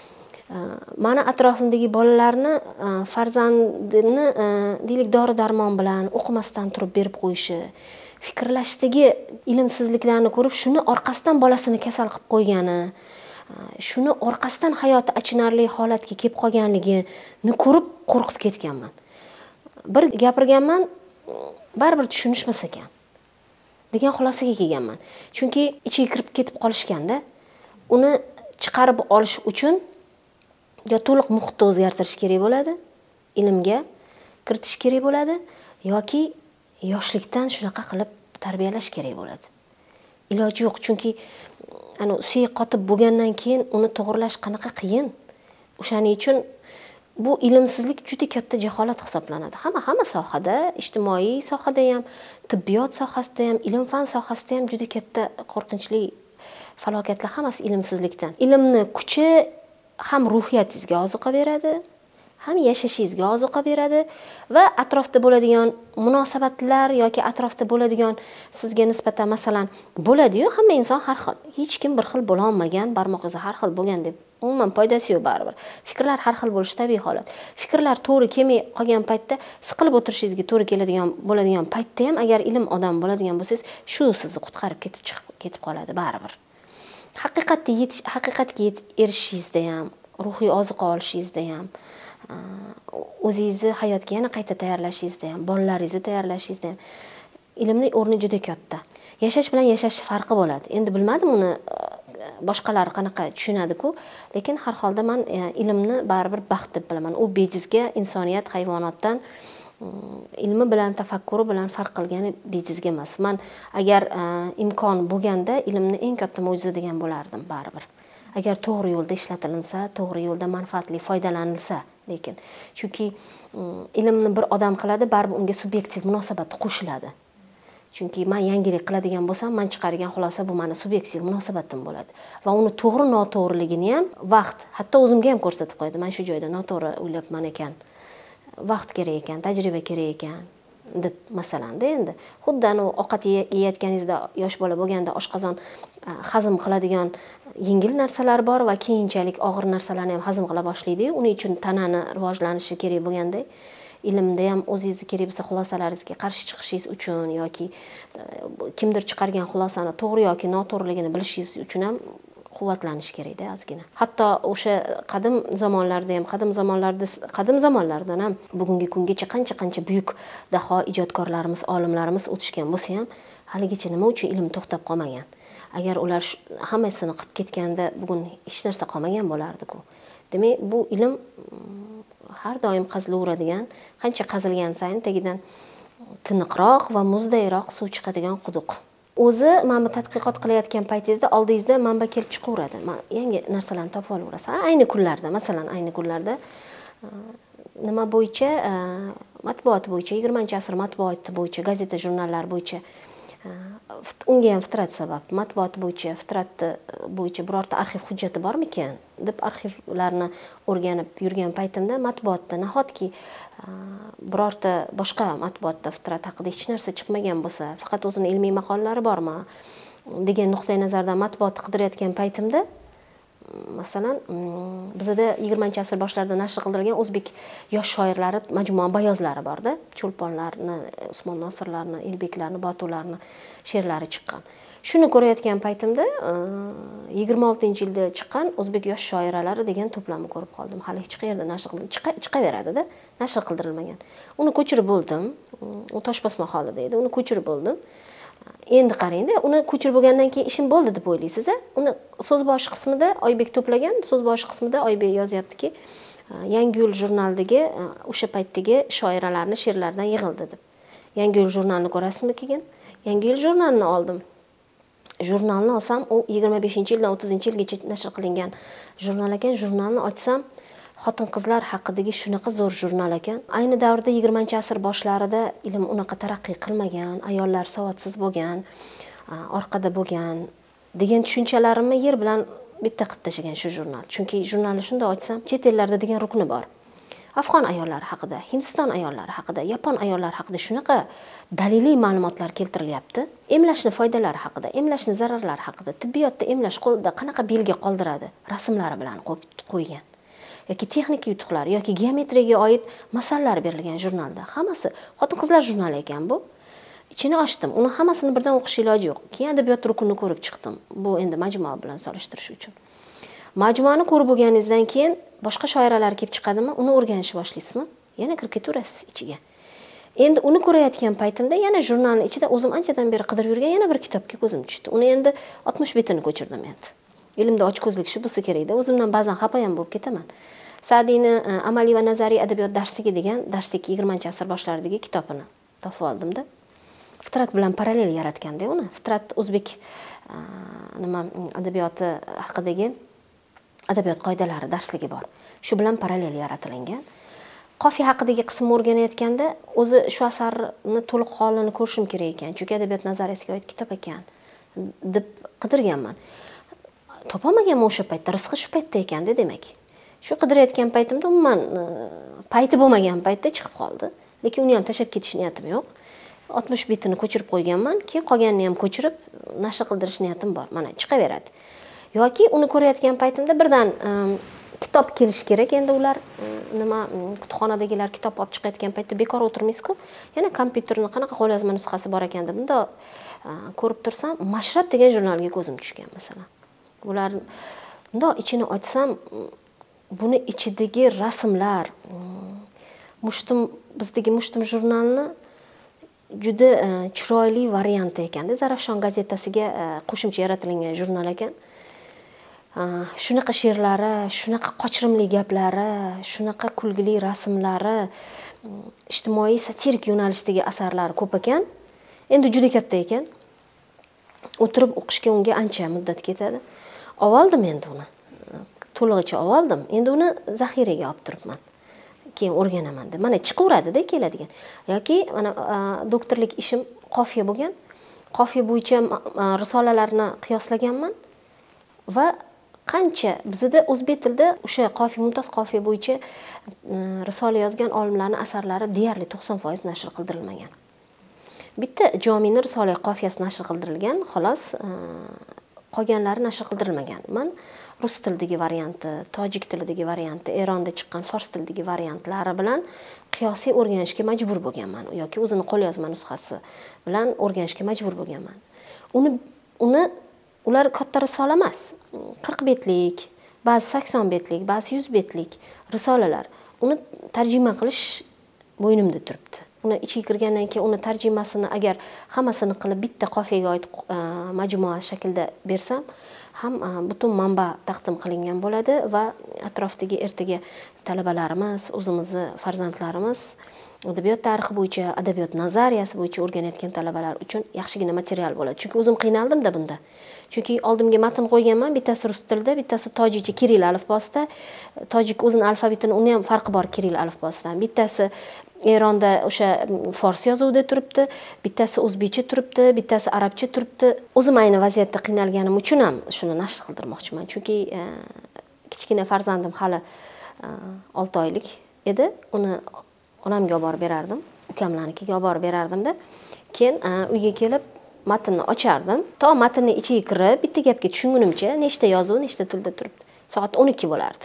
A: mana atrofimdagi bolalarni farzandini deylik dori-darmon bilan o'qimasdan turib berib qo'yishi, fikrlashdagi ilmsizliklarni ko'rib, shuni orqasidan bolasini kasal qilib qo'ygani, shuni orqasidan hayoti achinarli holatga kelib qolganligini ko'rib qo'rqib ketganman. Bir gapirganman, baribir tushunishmas ekan degan xulosaga kelganman. Chunki ichiga kirib ketib qolishganda, uni chiqarib olish uchun yo to'liq muhitni o'zgartirish kerak bo'ladi, ilmga kiritish kerak bo'ladi, yoki yoshlikdan shunaqa qilib tarbiyalash kerak bo'ladi. Iloji yo'q, chunki ana suyak qotib bo'lgandan keyin uni to'g'rilash qanaqa qiyin. O'shaning uchun bu ilmsizlik juda katta jaholat hisoblanadi. Hamma hamma sohada, ijtimoiy sohada ham, tibbiyot sohasida ham, ilm-fan sohasida ham juda katta qo'rqinchli falokatlar hammasi ilmsizlikdan. Ilmni kuchi ham ruhiyatingizga ozuqa beradi, ham yashashingizga ozuqa beradi va atrofda bo'ladigan munosabatlar yoki atrofda bo'ladigan sizga nisbatan masalan bo'ladi-yu, hamma inson har xil, hech kim bir xil bo'la olmagan, barmoq izi har xil bo'lgan deb umuman foydasi yo'q baribir. Fikrlar har xil bo'lishi tabiiy holat. Fikrlar to'g'ri kelmay qolgan paytda siqilib o'tirishingizga to'g'ri keladigan bo'ladigan paytda ham agar ilm odam bo'ladigan bo'lsangiz, shu sizni qutqarib ketib chiqib ketib qoladi baribir. Haqiqatga yetish, haqiqatga erishishingizda ham, ruhiy ozuqa olishingizda ham, o'zingizni hayotga yana qayta tayyorlashingizda ham, bolalaringizni tayyorlashingizda ham ilmning o'rni juda katta. Yashash bilan yashash farqi bo'ladi. Endi bilmadim uni boshqalar qanaqa tushunadi-ku, lekin har holda men ilmni baribir baxt deb bilaman. U bejizga insoniyat hayvonotdan ilmi bilan, tafakkuri bilan farq qilgani bejizga emas. Men agar imkon bo'lganda ilmni eng katta mo'jiza degan bo'lardim baribir. Agar to'g'ri yo'lda ishlatilinsa, to'g'ri yo'lda manfaatli foydalanilsa, lekin chunki ilmni bir odam qiladi, baribir unga subyektiv munosabat qo'shiladi. Chunki men yangilik qiladigan bo'lsam, men chiqargan xulosa bu meni subyektiv munosabatim bo'ladi va uni to'g'ri noto'g'riligini ham vaqt, hatto o'zimga ham ko'rsatib qo'ydi. Men shu joyda noto'g'ri o'ylabman ekan. Vaqt kerak ekan, tajriba kerak ekan deb masalanda endi xuddi anu ovqat yeyotganingizda yosh bola bo'lganda oshqozon hazm qiladigan yengil narsalar bor va keyinchalik og'ir narsalarni ham hazm qila boshlaydi-yu. Uning uchun tanani rivojlanishi kerak bo'lganda, ilmda ham o'zingizga kerak bo'lsa xulosalaringizga qarshi chiqishingiz uchun yoki kimdir chiqargan xulosani to'g'ri yoki noto'g'riligini bilishingiz uchun ham quvvatlanish kerak-da ozgina. Hatto o'sha qadim zamonlarda ham, qadim zamonlarda, qadim zamonlardan ham bugungi kungacha qancha-qancha buyuk daho ijodkorlarimiz, olimlarimiz o'tishgan bo'lsa ham, haligacha nima uchun ilm to'xtab qolmagan? Agar ular hammasini qilib ketganda bugun hech narsa qolmagan bo'lardi-ku. Demak, bu ilm har doim qazilaveradigan, qancha qazilgan sayin tagidan tiniqroq va muzdayroq suv chiqadigan quduq. O'zi mana bu tadqiqot qilayotgan paytingizda oldingizda manba kelib chiqaveradi. Yangi narsalarni topib olaverasiz. Ayni kunlarda, masalan, ayni kunlarda nima bo'yicha, matbuot bo'yicha, yigirmanchi asr matbuoti bo'yicha, gazeta, jurnallar bo'yicha unga ham Fitrat sabab. Matbuot bo'yicha, Fitrat bo'yicha birorta arxiv hujjati bormikan deb arxivlarni o'rganib yurgan paytimda matbuotda nahotki birorta boshqa matbuotda Fitrat haqida hech narsa chiqmagan bo'lsa, faqat o'zini ilmiy maqolalari bormi degan nuqtai nazardan matbuotni qidirayotgan paytimda, masalan, bizda yigirmanchi asr boshlarida nashr qildirilgan o'zbek yosh shoirlari majmua bayozlari borda. Cho'lponlarni, Usmon Nosirlarni, Elbeklarni, Botularni she'rlari chiqqan. Shuni ko'rayotgan paytimda yigirma oltinchi yilda chiqqan o'zbek yosh shoiralari degan to'plamni ko'rib qoldim. Hali hech qayerda nashr qilinmagan, chiqaveradi-da, nashr qildirilmagan. Uni ko'chirib bo'ldim. U tosh bosma holida edi. Uni ko'chirib bo'ldim. Endi qarangda, uni ko'chirib bo'lgandan keyin ishim bo'ldi deb o'ylaysiz-a? Uni so'z boshi qismida Oybek to'plagan, so'z boshi qismida Oybek yozyaptiki, Yangi yo'l jurnalidagi o'sha paytdagi shoiralarni she'rlaridan yig'ildi deb. Yangi yo'l jurnalini ko'rasizmi keyin? Yangi yo'l jurnalini oldim. Jurnalni olsam, u yigirma beshinchi yildan o'ttizinchi yilgacha nashr qilingan jurnal ekan. Jurnalni ochsam, xotin-qizlar haqidagi shunaqa zo'r jurnal ekan. Ayni davrda yigirmanchi asr boshlarida ilm unaqa taraqqiy qilmagan, ayollar savodsiz bo'lgan, orqada bo'lgan degan tushunchalarimni yer bilan bitta qilib tashlagan shu jurnal. Chunki jurnalni shunda ochsam, chet ellarda degan rukni bor. Afg'on ayollari haqida, Hindiston ayollari haqida, Yapon ayollari haqida shunaqa daliliy ma'lumotlar keltirilyapti. Emlashning foydalari haqida, emlashning zararlari haqida, tibbiyotda emlash qo'lda qanaqa belgi qoldiradi, rasmlari bilan qo'ygan. Yoki texnika yutuqlari yoki geometriyaga oid masalalar berilgan jurnalda. Hammasi xotin-qizlar jurnali ekan bu. Ichini ochdim. Uni hammasini birdan o'qish iloji yo'q. Keyin adabiyot rukunini ko'rib chiqdim. Bu endi majmua bilan solishtirish uchun. Majmuani ko'rib bo'lganingizdan keyin boshqa shoiralar kelib chiqadimi? Uni o'rganishni boshlaysizmi? Yana kirib ketaverasiz ichiga. Endi uni ko'rayotgan paytimda yana jurnalning ichida o'zim anchadan beri qidirib yurgan yana bir kitobga ko'zim tushdi. Uni endi oltmish betini ko'chirdim endi. Ilmda ochko'zlik shu bo'lsa kerak-da. O'zimdan ba'zan xafa ham bo'lib ketaman. Sa'diyni amaliy va nazariy adabiyot darsligi degan darslik yigirmanchi asr boshlaridagi kitobini topib oldim-da. Fitrat bilan parallel yaratganda uni. Fitrat o'zbek nima adabiyoti haqidagi adabiyot qoidalari darsligi bor. Shu bilan parallel yaratilgan. Qofiya haqidagi qismni o'rganayotganda o'zi shu asarni to'liq holini ko'rishim kerak ekan. Chunki adabiyot nazariyasiga oid kitob ekan deb qidirganman. Topolmaganman o'sha paytda, rizqi shu paytda ekanda demak. Shu qidirayotgan paytimda umuman payti bo'lmagan paytda chiqib qoldi. Lekin uni ham tashlab ketish niyatim yo'q. oltmish betini ko'chirib qo'yganman, keyin qolganini ham ko'chirib nashr qildirish niyatim bor. Mana chiqaveradi. Yoki uni ko'rayotgan paytimda birdan kitob kelish kerak. Endi ular nima kutubxonadagilar kitob olib chiqayotgan paytda bekor o'tirmaysiz-ku. Yana kompyuterni qanaqa qo'lyozma nusxasi bor ekan deb bunda ko'rib tursam, Mashrab degan jurnalga ko'zim tushgan masalan. Ular bunda ichini ochsam, buni ichidagi rasmlar, mushtum bizdagi mushtum jurnalni juda chiroyli varianti ekanda. Zarafshon gazetasiga qo'shimcha yaratilgan jurnal ekan. Shunaqa she'rlari, shunaqa qochirimli gaplari, shunaqa kulgili rasmlari, ijtimoiy satirik yo'nalishdagi asarlari ko'p ekan. Endi juda katta ekan. O'tirib o'qishga unga ancha muddat ketadi. Oldim endi uni. To'lig'icha oldim. Endi uni zaxiraga olib turibman. Keyin o'rganaman deb. Mana chiqaveradi-da keladigan. Yoki mana doktorlik ishim qofiya bo'lgan. Qofiya bo'yicha risolalarni qiyoslaganman va qancha bizda o'zbek tilida o'sha qofiya mumtoz qofiya bo'yicha risola yozgan olimlarning asarlari deyarli to'qson foiz nashr qildirilmagan. Bitta Jomining risola qofiyasi nashr qildirilgan, xolos, qolganlari nashr qildirilmagan. Men rus tilidagi varianti, tojik tilidagi varianti, Eronda chiqqan fors tilidagi variantlari bilan qiyosiy o'rganishga majbur bo'lganman yoki o'zini qo'lyozma nusxasi bilan o'rganishga majbur bo'lganman. Uni uni ular katta risola emas. qirq betlik, ba'zi sakson betlik, ba'zi yuz betlik risolalar. Uni tarjima qilish bo'ynimda turibdi. Uni ichiga kirgandan keyin uni tarjimasini agar hammasini qilib bitta qofiyaga oid majmua shaklda bersam, ham butun manba taqdim qilingan bo'ladi va atrofdagi ertaga talabalarimiz, o'zimizni farzandlarimiz adabiyot tarixi bo'yicha, adabiyot nazariyasi bo'yicha o'rganayotgan talabalar uchun yaxshigina material bo'ladi. Chunki o'zim qiynaldim-da bunda. Chunki oldimga matn qo'yganman, bittasi rus tilida, bittasi tojikcha kiril alifbosida. Tojik o'zining alfabetini, uni ham farqi bor kiril alifbosidan. Bittasi Eronda o'sha fors yozuvida turibdi, bittasi o'zbekcha turibdi, bittasi arabcha turibdi. O'zim ayni vaziyatda qiynalganim uchun ham shuni nashr qildirmoqchiman. Chunki kichkina farzandim hali olti oylik edi. Uni onamga olib borib berardim, ukamlarnikiga olib borib berardim-da. Keyin uyga kelib matnni ochardim. To matnning ichiga kirib, bitta gapga tushungunimcha nechta yozuv, nechta tilda turibdi. Soat o'n ikki bo'lardi.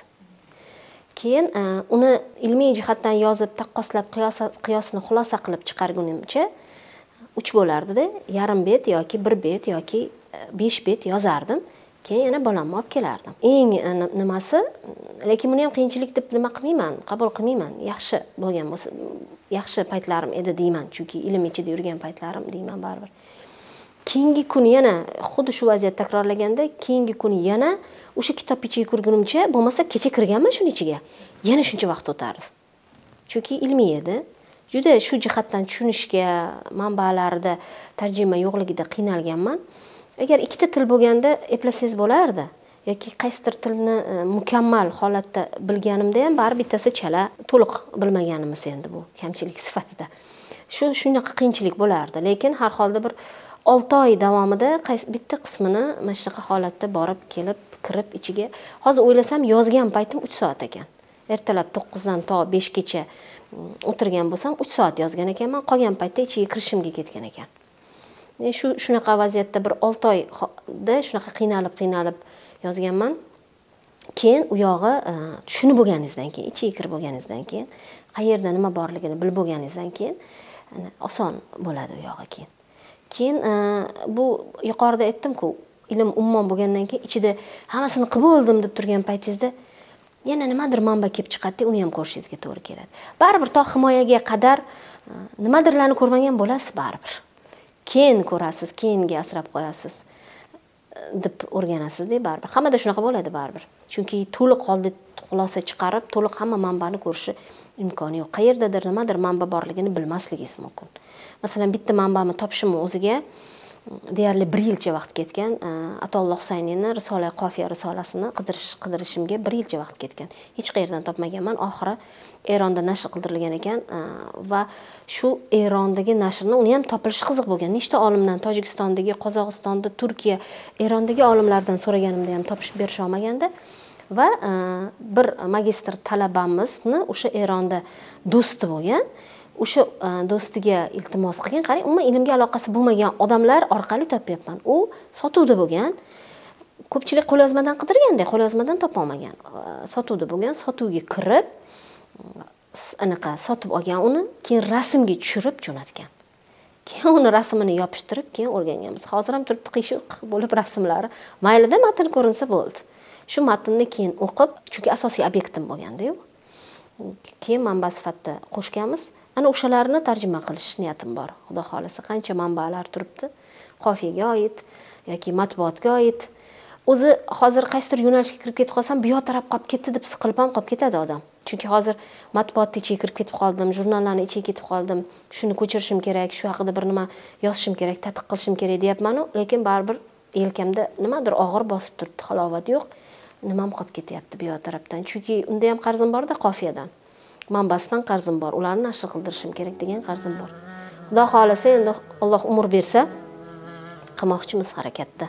A: Keyin uni ilmiy jihatdan yozib, taqqoslab, qiyosini xulosa qilib chiqargunimcha uch bo'lardi-da, yarim bet yoki bir bet yoki besh bet yozardim. Keyin yana bolamni olib kelardim. Eng nimasi, lekin buni ham qiyinchilik deb nima qilmayman, qabul qilmayman. Yaxshi bo'lgan bo'lsa, yaxshi paytlarim edi deyman, chunki ilm ichida yurgan paytlarim deyman baribir. Keyingi kuni yana xuddi shu vaziyat takrorlaganda, keyingi kuni yana o'sha kitob ichiga kirgunimcha, bo'lmasa kecha kirganman shuni ichiga. Yana shuncha vaqt o'tardi. Chunki ilmiy edi. Juda shu jihatdan tushunishga, manbalarida tarjima yo'qligida qiynalganman. Agar ikkita til bo'lganda eplasangiz bo'lardi yoki qaysidir tilni mukammal holatda bilganimda ham bari bittasi chala, to'liq bilmaganimiz endi bu kamchilik sifatida. Shu shunaqa qiyinchilik bo'lardi, lekin har holda bir olti oy davomida bitta qismini mana shunaqa holatda borib kelib kirib ichiga. Hozir o'ylasam yozgan paytim uch soat ekan. Ertalab to'qqizdan to beshgacha o'tirgan bo'lsam uch soat yozgan ekanman, qolgan paytda ichiga kirishimga ketgan ekan. Shu shunaqa vaziyatda bir olti oyda shunaqa qiynalib qiynalib yozganman. Keyin u yog'i tushunib bo'lganingizdan keyin, ichiga kirib bo'lganingizdan keyin, qayerda nima borligini bilib bo'lganingizdan keyin oson bo'ladi u yog'i keyin. Keyin bu yuqorida aytdim-ku, ilm umuman bo'lgandan keyin ichida hammasini qilib bo'ldim deb turgan paytingizda yana nimadir manba kelib chiqadi, uni ham ko'rishingizga to'g'ri keladi. Baribir to himoyaga qadar nimadirlarni ko'rmagan bo'lasiz baribir. Keyin ko'rasiz, keyinga asrab qo'yasiz deb o'rganasiz-da baribir. Hammada shunaqa bo'ladi baribir. Chunki to'liq holda xulosa chiqarib, to'liq hamma manbani ko'rishi imkoni yo'q. Qayerdadir nimadir manba borligini bilmasligingiz mumkin. Masalan, bitta manbani topishimni o'ziga deyarli bir yilcha vaqt ketgan. Atolloh Husayniyning Risola Qofiya risolasini qidirish qidirishimga bir yilcha vaqt ketgan. Hech qayerdan topmaganman. Oxiri Eronda nashr qildirilgan ekan va shu Erondagi nashrni uni ham topilishi qiziq bo'lgan. Nechta olimdan, Tojikistondagi, Qozog'istonda, Turkiya, Erondagi olimlardan so'raganimda ham topishib berisha olmaganda va bir magistr talabamizni o'sha Eronda do'sti bo'lgan. O'sha do'stiga iltimos qilgan, qarang, umuman ilmga aloqasi bo'lmagan odamlar orqali topyapman. U sotuvda bo'lgan. Ko'pchilik qo'lyozmadan qidirganda, qo'lyozmadan topa olmagan. Sotuvda bo'lgan, sotuvga kirib, anaqa sotib olgan uni, keyin rasmga tushirib jo'natgan. Keyin uni rasmini yopishtirib, keyin o'rganganmiz. Hozir ham turibdi qiyshiq bo'lib rasmlari. Maylida matn ko'rinsa bo'ldi. Shu matnni keyin o'qib, chunki asosiy obyektim bo'lganda-yu. Keyin manba sifatida qo'shganmiz. Ana o'shalarni tarjima qilish niyatim bor. Xudo xolasa, qancha manbalar turibdi, qofiyaga oid yoki matbuotga oid. O'zi hozir qaysidir yo'nalishga kirib ketib qolsam, bu yoq taraf qolib ketdi deb siqilib ham qolib ketadi odam. Chunki hozir matbuotga ichiga kirib ketib qoldim, jurnallarni ichiga ketib qoldim. Shuni ko'chirishim kerak, shu haqida bir nima yozishim kerak, tadqiq qilishim kerak deyapman-ku, lekin baribir yelkamda nimadir og'ir bosib turibdi, halovat yo'q. Nimam qolib ketyapti bu yoq tarafdan. Chunki unda ham qarzim bor-da qofiyadan. Manbasidan qarzim bor. Ularni nashr qildirishim kerak degan qarzim bor. Xudo xolasa, endi Alloh umr bersa, qilmoqchimiz harakatda.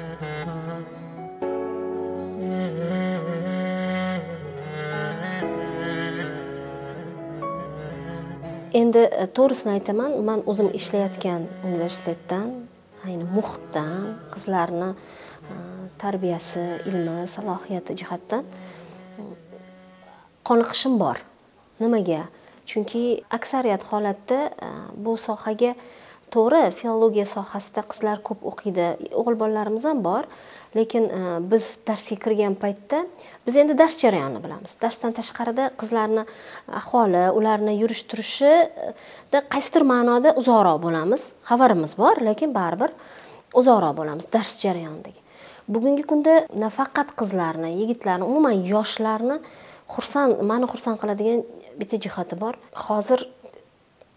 A: Endi to'g'risini aytaman, men o'zim ishlayotgan universitetdan, ayni muhitdan, qizlarni tarbiyasi, ilmi, salohiyati jihatdan qoniqishim bor. Nimaga? Chunki aksariyat holatda bu sohaga to'g'ri filologiya sohasida qizlar ko'p o'qiydi, o'g'il bolalarimiz ham bor, lekin biz darsga kirgan paytda biz endi dars jarayonini bilamiz. Darsdan tashqarida qizlarni ahvoli, ularni yurish-turishida qaysidir ma'noda uzoqroq bo'lamiz. Xabarimiz bor, lekin baribir uzoqroq bo'lamiz dars jarayonidagi. Bugungi kunda nafaqat qizlarni, yigitlarni, umuman yoshlarni xursand, meni xursand qiladigan bitta jihati bor. Hozir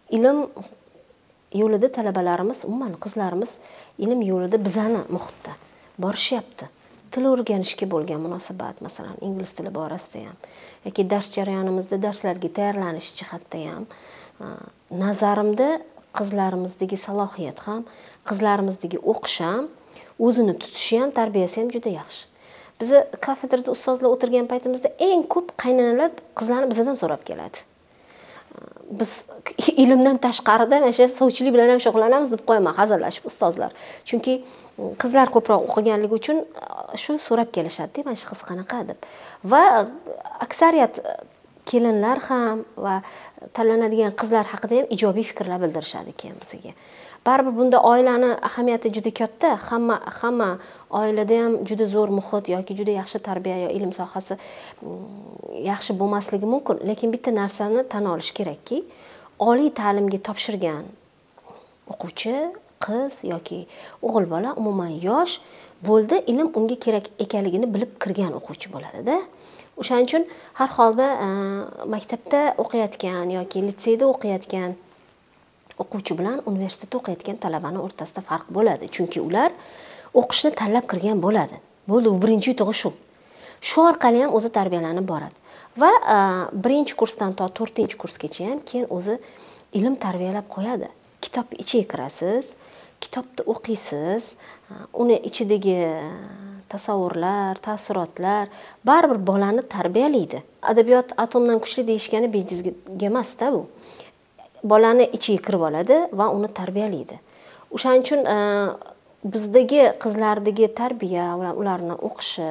A: ilm yo'lida talabalarimiz, umuman qizlarimiz ilm yo'lida bizani muhitda borishyapti. Til o'rganishga bo'lgan munosabat, masalan, ingliz tili borasida ham yoki dars jarayonimizda darslarga tayyorlanish jihatda ham nazarimda qizlarimizdagi salohiyat ham, qizlarimizdagi o'qish ham, o'zini tutishi ham, tarbiyasi ham juda yaxshi. Biz kafedrada ustozlar o'tirgan paytimizda eng ko'p qaynonalar qizlarni bizdan so'rab keladi. Biz ilmdan tashqarida mana shu sovchilik bilan ham shug'ullanamiz deb qo'yaman, hazillashib ustozlar. Chunki qizlar ko'proq o'qiganligi uchun shu so'rab kelishadi, mana shu qiz qanaqa deb. Va aksariyat kelinlar ham va tanlanadigan qizlar haqida ham ijobiy fikrlar bildirishadi keyin bizga. Baribir bunda oilani ahamiyati juda katta. Hamma hamma oilada ham juda zo'r muhit yoki juda yaxshi tarbiya yo ilm sohasi yaxshi bo'lmasligi mumkin, lekin bitta narsani tan olish kerakki, oliy ta'limga topshirgan o'quvchi qiz yoki o'g'il bola, umuman yosh bo'ldi, ilm unga kerak ekanligini bilib kirgan o'quvchi bo'ladi-da. O'shaning uchun har holda maktabda o'qiyotgan yoki litseyda o'qiyotgan o'quvchi bilan universitetda o'qiyotgan talabaning o'rtasida farq bo'ladi. Chunki ular o'qishni tanlab kirgan bo'ladi. Bo'ldi, u birinchi yutug'i shu. Shu orqali ham o'zi tarbiyalanib boradi. Va birinchi kursdan to to'rtinchi kursgacha ham keyin o'zi ilm tarbiyalab qo'yadi. Kitob ichiga kirasiz, kitobni o'qiysiz, uni ichidagi tasavvurlar, ta'sirotlar baribir bolani tarbiyalaydi. Adabiyot atomdan kuchli deyishgani bejizga emas-da bu. Bolani ichiga kirib oladi va uni tarbiyalaydi. O'shaning uchun bizdagi qizlardagi tarbiya, ularni o'qishi,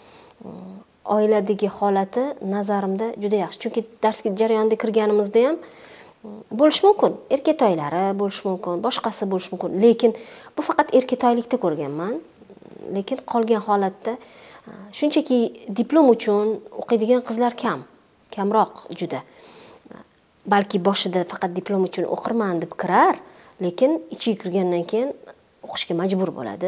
A: oiladagi holati nazarimda juda yaxshi. Chunki darsga jarayonda kirganimizda ham bo'lish mumkin, erkatoylari bo'lish mumkin, boshqasi bo'lish mumkin, lekin bu faqat erkatoylikda ko'rganman. Lekin qolgan holatda shunchaki diplom uchun o'qiydigan qizlar kam, kamroq juda. Balki boshida faqat diplom uchun o'qirman deb kirar, lekin ichiga kirgandan keyin o'qishga majbur bo'ladi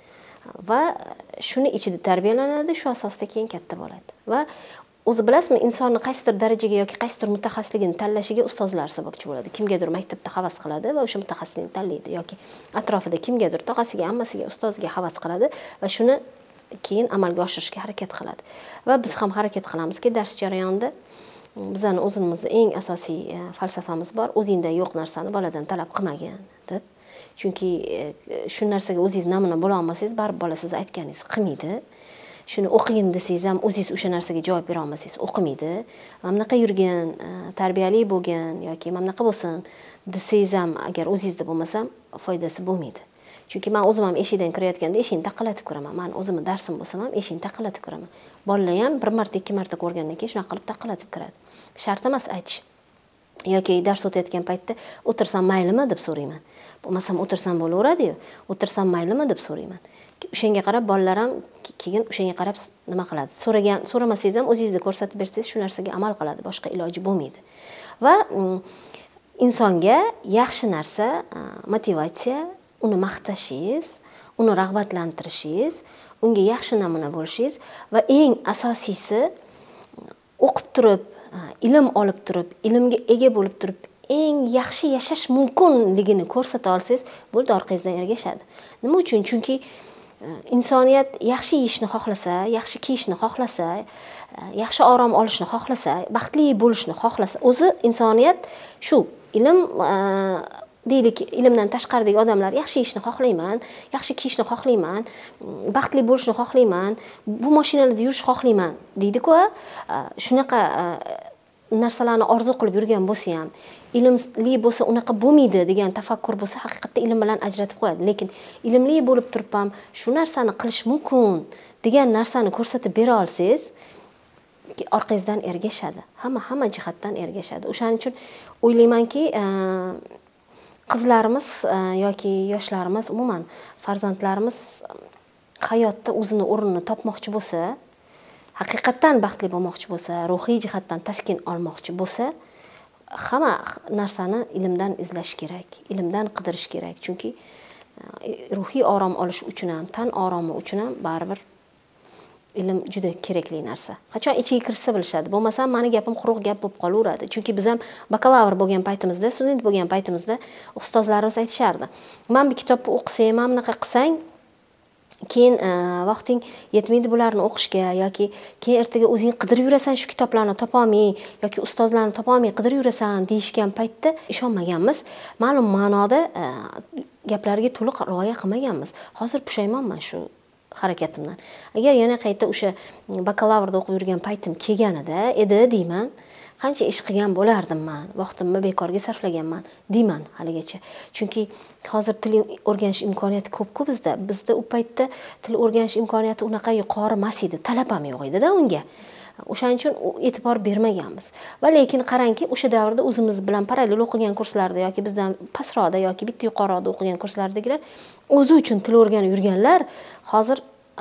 A: va shuni ichida tarbiyalanadi, shu asosda keyin katta bo'ladi. Va o'zi bilasizmi, insonni qaysidir darajaga yoki qaysidir mutaxassisligini tanlashiga ustozlar sababchi bo'ladi. Kimgadir maktabda havas qiladi va o'sha mutaxassislikni tanlaydi yoki atrofida kimgadir tog'asiga, ammasiga, ustoziga havas qiladi va shuni keyin amalga oshirishga harakat qiladi. Va biz ham harakat qilamizki, dars jarayonida bizning o'zimizning eng asosiy falsafamiz bor, o'zingda yo'q narsani boladan talab qilmagin deb. Chunki shu narsaga o'zingiz namuna bo'la olmasangiz, baribir bola siz aytganingiz qilmaydi. Shuni o'qiyin desangiz ham o'zingiz o'sha narsaga javob bera olmasangiz o'qimaydi. Mana bunaqa yurgan, tarbiyali bo'lgan yoki mana bunaqa bo'lsin desangiz ham agar o'zingizda bo'lmasa, foydasi bo'lmaydi. Chunki men o'zim ham eshikdan kirayotganda eshikni taqillatib kiraman. Men o'zim darsim bo'lsam ham eshikni taqillatib kiraman. Bolalar ham bir marta, ikki marta ko'rgandan keyin shunaqa qilib taqillatib kiradi. Shart emas aytish. Yoki dars o'tayotgan paytda o'tirsam maylimi deb so'rayman. Bo'lmasam o'tirsam bo'laveradi-yu. O'tirsam maylimi deb so'rayman. O'shanga qarab bolalar ham keyin o'shanga qarab nima qiladi? So'ragan, so'ramasangiz ham o'zingizga ko'rsatib bersangiz shu narsaga amal qiladi, boshqa iloji bo'lmaydi. Va insonga yaxshi narsa, motivatsiya, uni maqtashingiz, uni rag'batlantirishingiz, unga yaxshi namuna bo'lishingiz va eng asosiysi o'qib turib, ilm olib turib, ilmga ega bo'lib turib, eng yaxshi yashash mumkinligini ko'rsata olsangiz, bo'ldi, orqangizdan ergashadi. Nima uchun? Chunki insoniyat yaxshi yeyishni xohlasa, yaxshi kiyishni xohlasa, yaxshi orom olishni xohlasa, baxtli bo'lishni xohlasa, o'zi insoniyat shu ilm deylik, ilmdan tashqaridagi odamlar yaxshi yeyishni xohlayman, yaxshi kiyishni xohlayman, baxtli bo'lishni xohlayman, bu mashinalarda yurishni xohlayman deydi-ku. Shunaqa narsalarni orzu qilib yurgan bo'lsa ham, ilmli bo'lsa unaqa bo'lmaydi degan tafakkur bo'lsa, haqiqatda ilm bilan ajratib qo'yadi. Lekin ilmli bo'lib turib ham shu narsani qilish mumkin degan narsani ko'rsatib bera olsangiz, orqangizdan ergashadi. Hamma hamma jihatdan ergashadi. O'shaning uchun o'ylaymanki, qizlarimiz yoki yoshlarimiz, umuman farzandlarimiz hayotda o'zini o'rnini topmoqchi bo'lsa, haqiqatdan baxtli bo'lmoqchi bo'lsa, ruhiy jihatdan taskin olmoqchi bo'lsa, hamma narsani ilmdan izlash kerak, ilmdan qidirish kerak. Chunki ruhiy orom olish uchun ham, tan oromi uchun ham baribir ilm juda kerakli narsa. Qachon ichiga kirsa bilishadi. Bo'lmasa meni gapim quruq gap bo'lib qolaveradi. Chunki biz ham bakalavr bo'lgan paytimizda, student bo'lgan paytimizda ustozlarimiz aytishardi. "Men bir kitobni o'qisang, men bunaqa qilsang, keyin vaqting yetmaydi bularni o'qishga yoki keyin ertaga o'zing qidirib yurasan shu kitoblarni topolmay yoki ustozlarni topolmay qidirib yurasan" deyishgan paytda ishonmaganmiz. Ma'lum ma'noda gaplariga to'liq rioya qilmaganmiz. Hozir pushaymonman shu harakatimdan. Agar yana qayta o'sha bakalavrda o'qib yurgan paytim kelganida edi deyman, qancha ish qilgan bo'lardim men. Vaqtimni bekorga sarflaganman deyman haligacha. Chunki hozir til o'rganish imkoniyati ko'p-ku bizda. Bizda u paytda til o'rganish imkoniyati unaqa yuqori emas edi, talab ham yo'q edi-da unga. O'shaning uchun e'tibor bermaganmiz. Va lekin qarangki, o'sha davrda o'zimiz bilan parallel o'qigan kurslarda yoki bizdan pastroqda yoki bitta yuqoriroqda o'qigan kurslardagilar o'zi uchun til o'rganib yurganlar hozir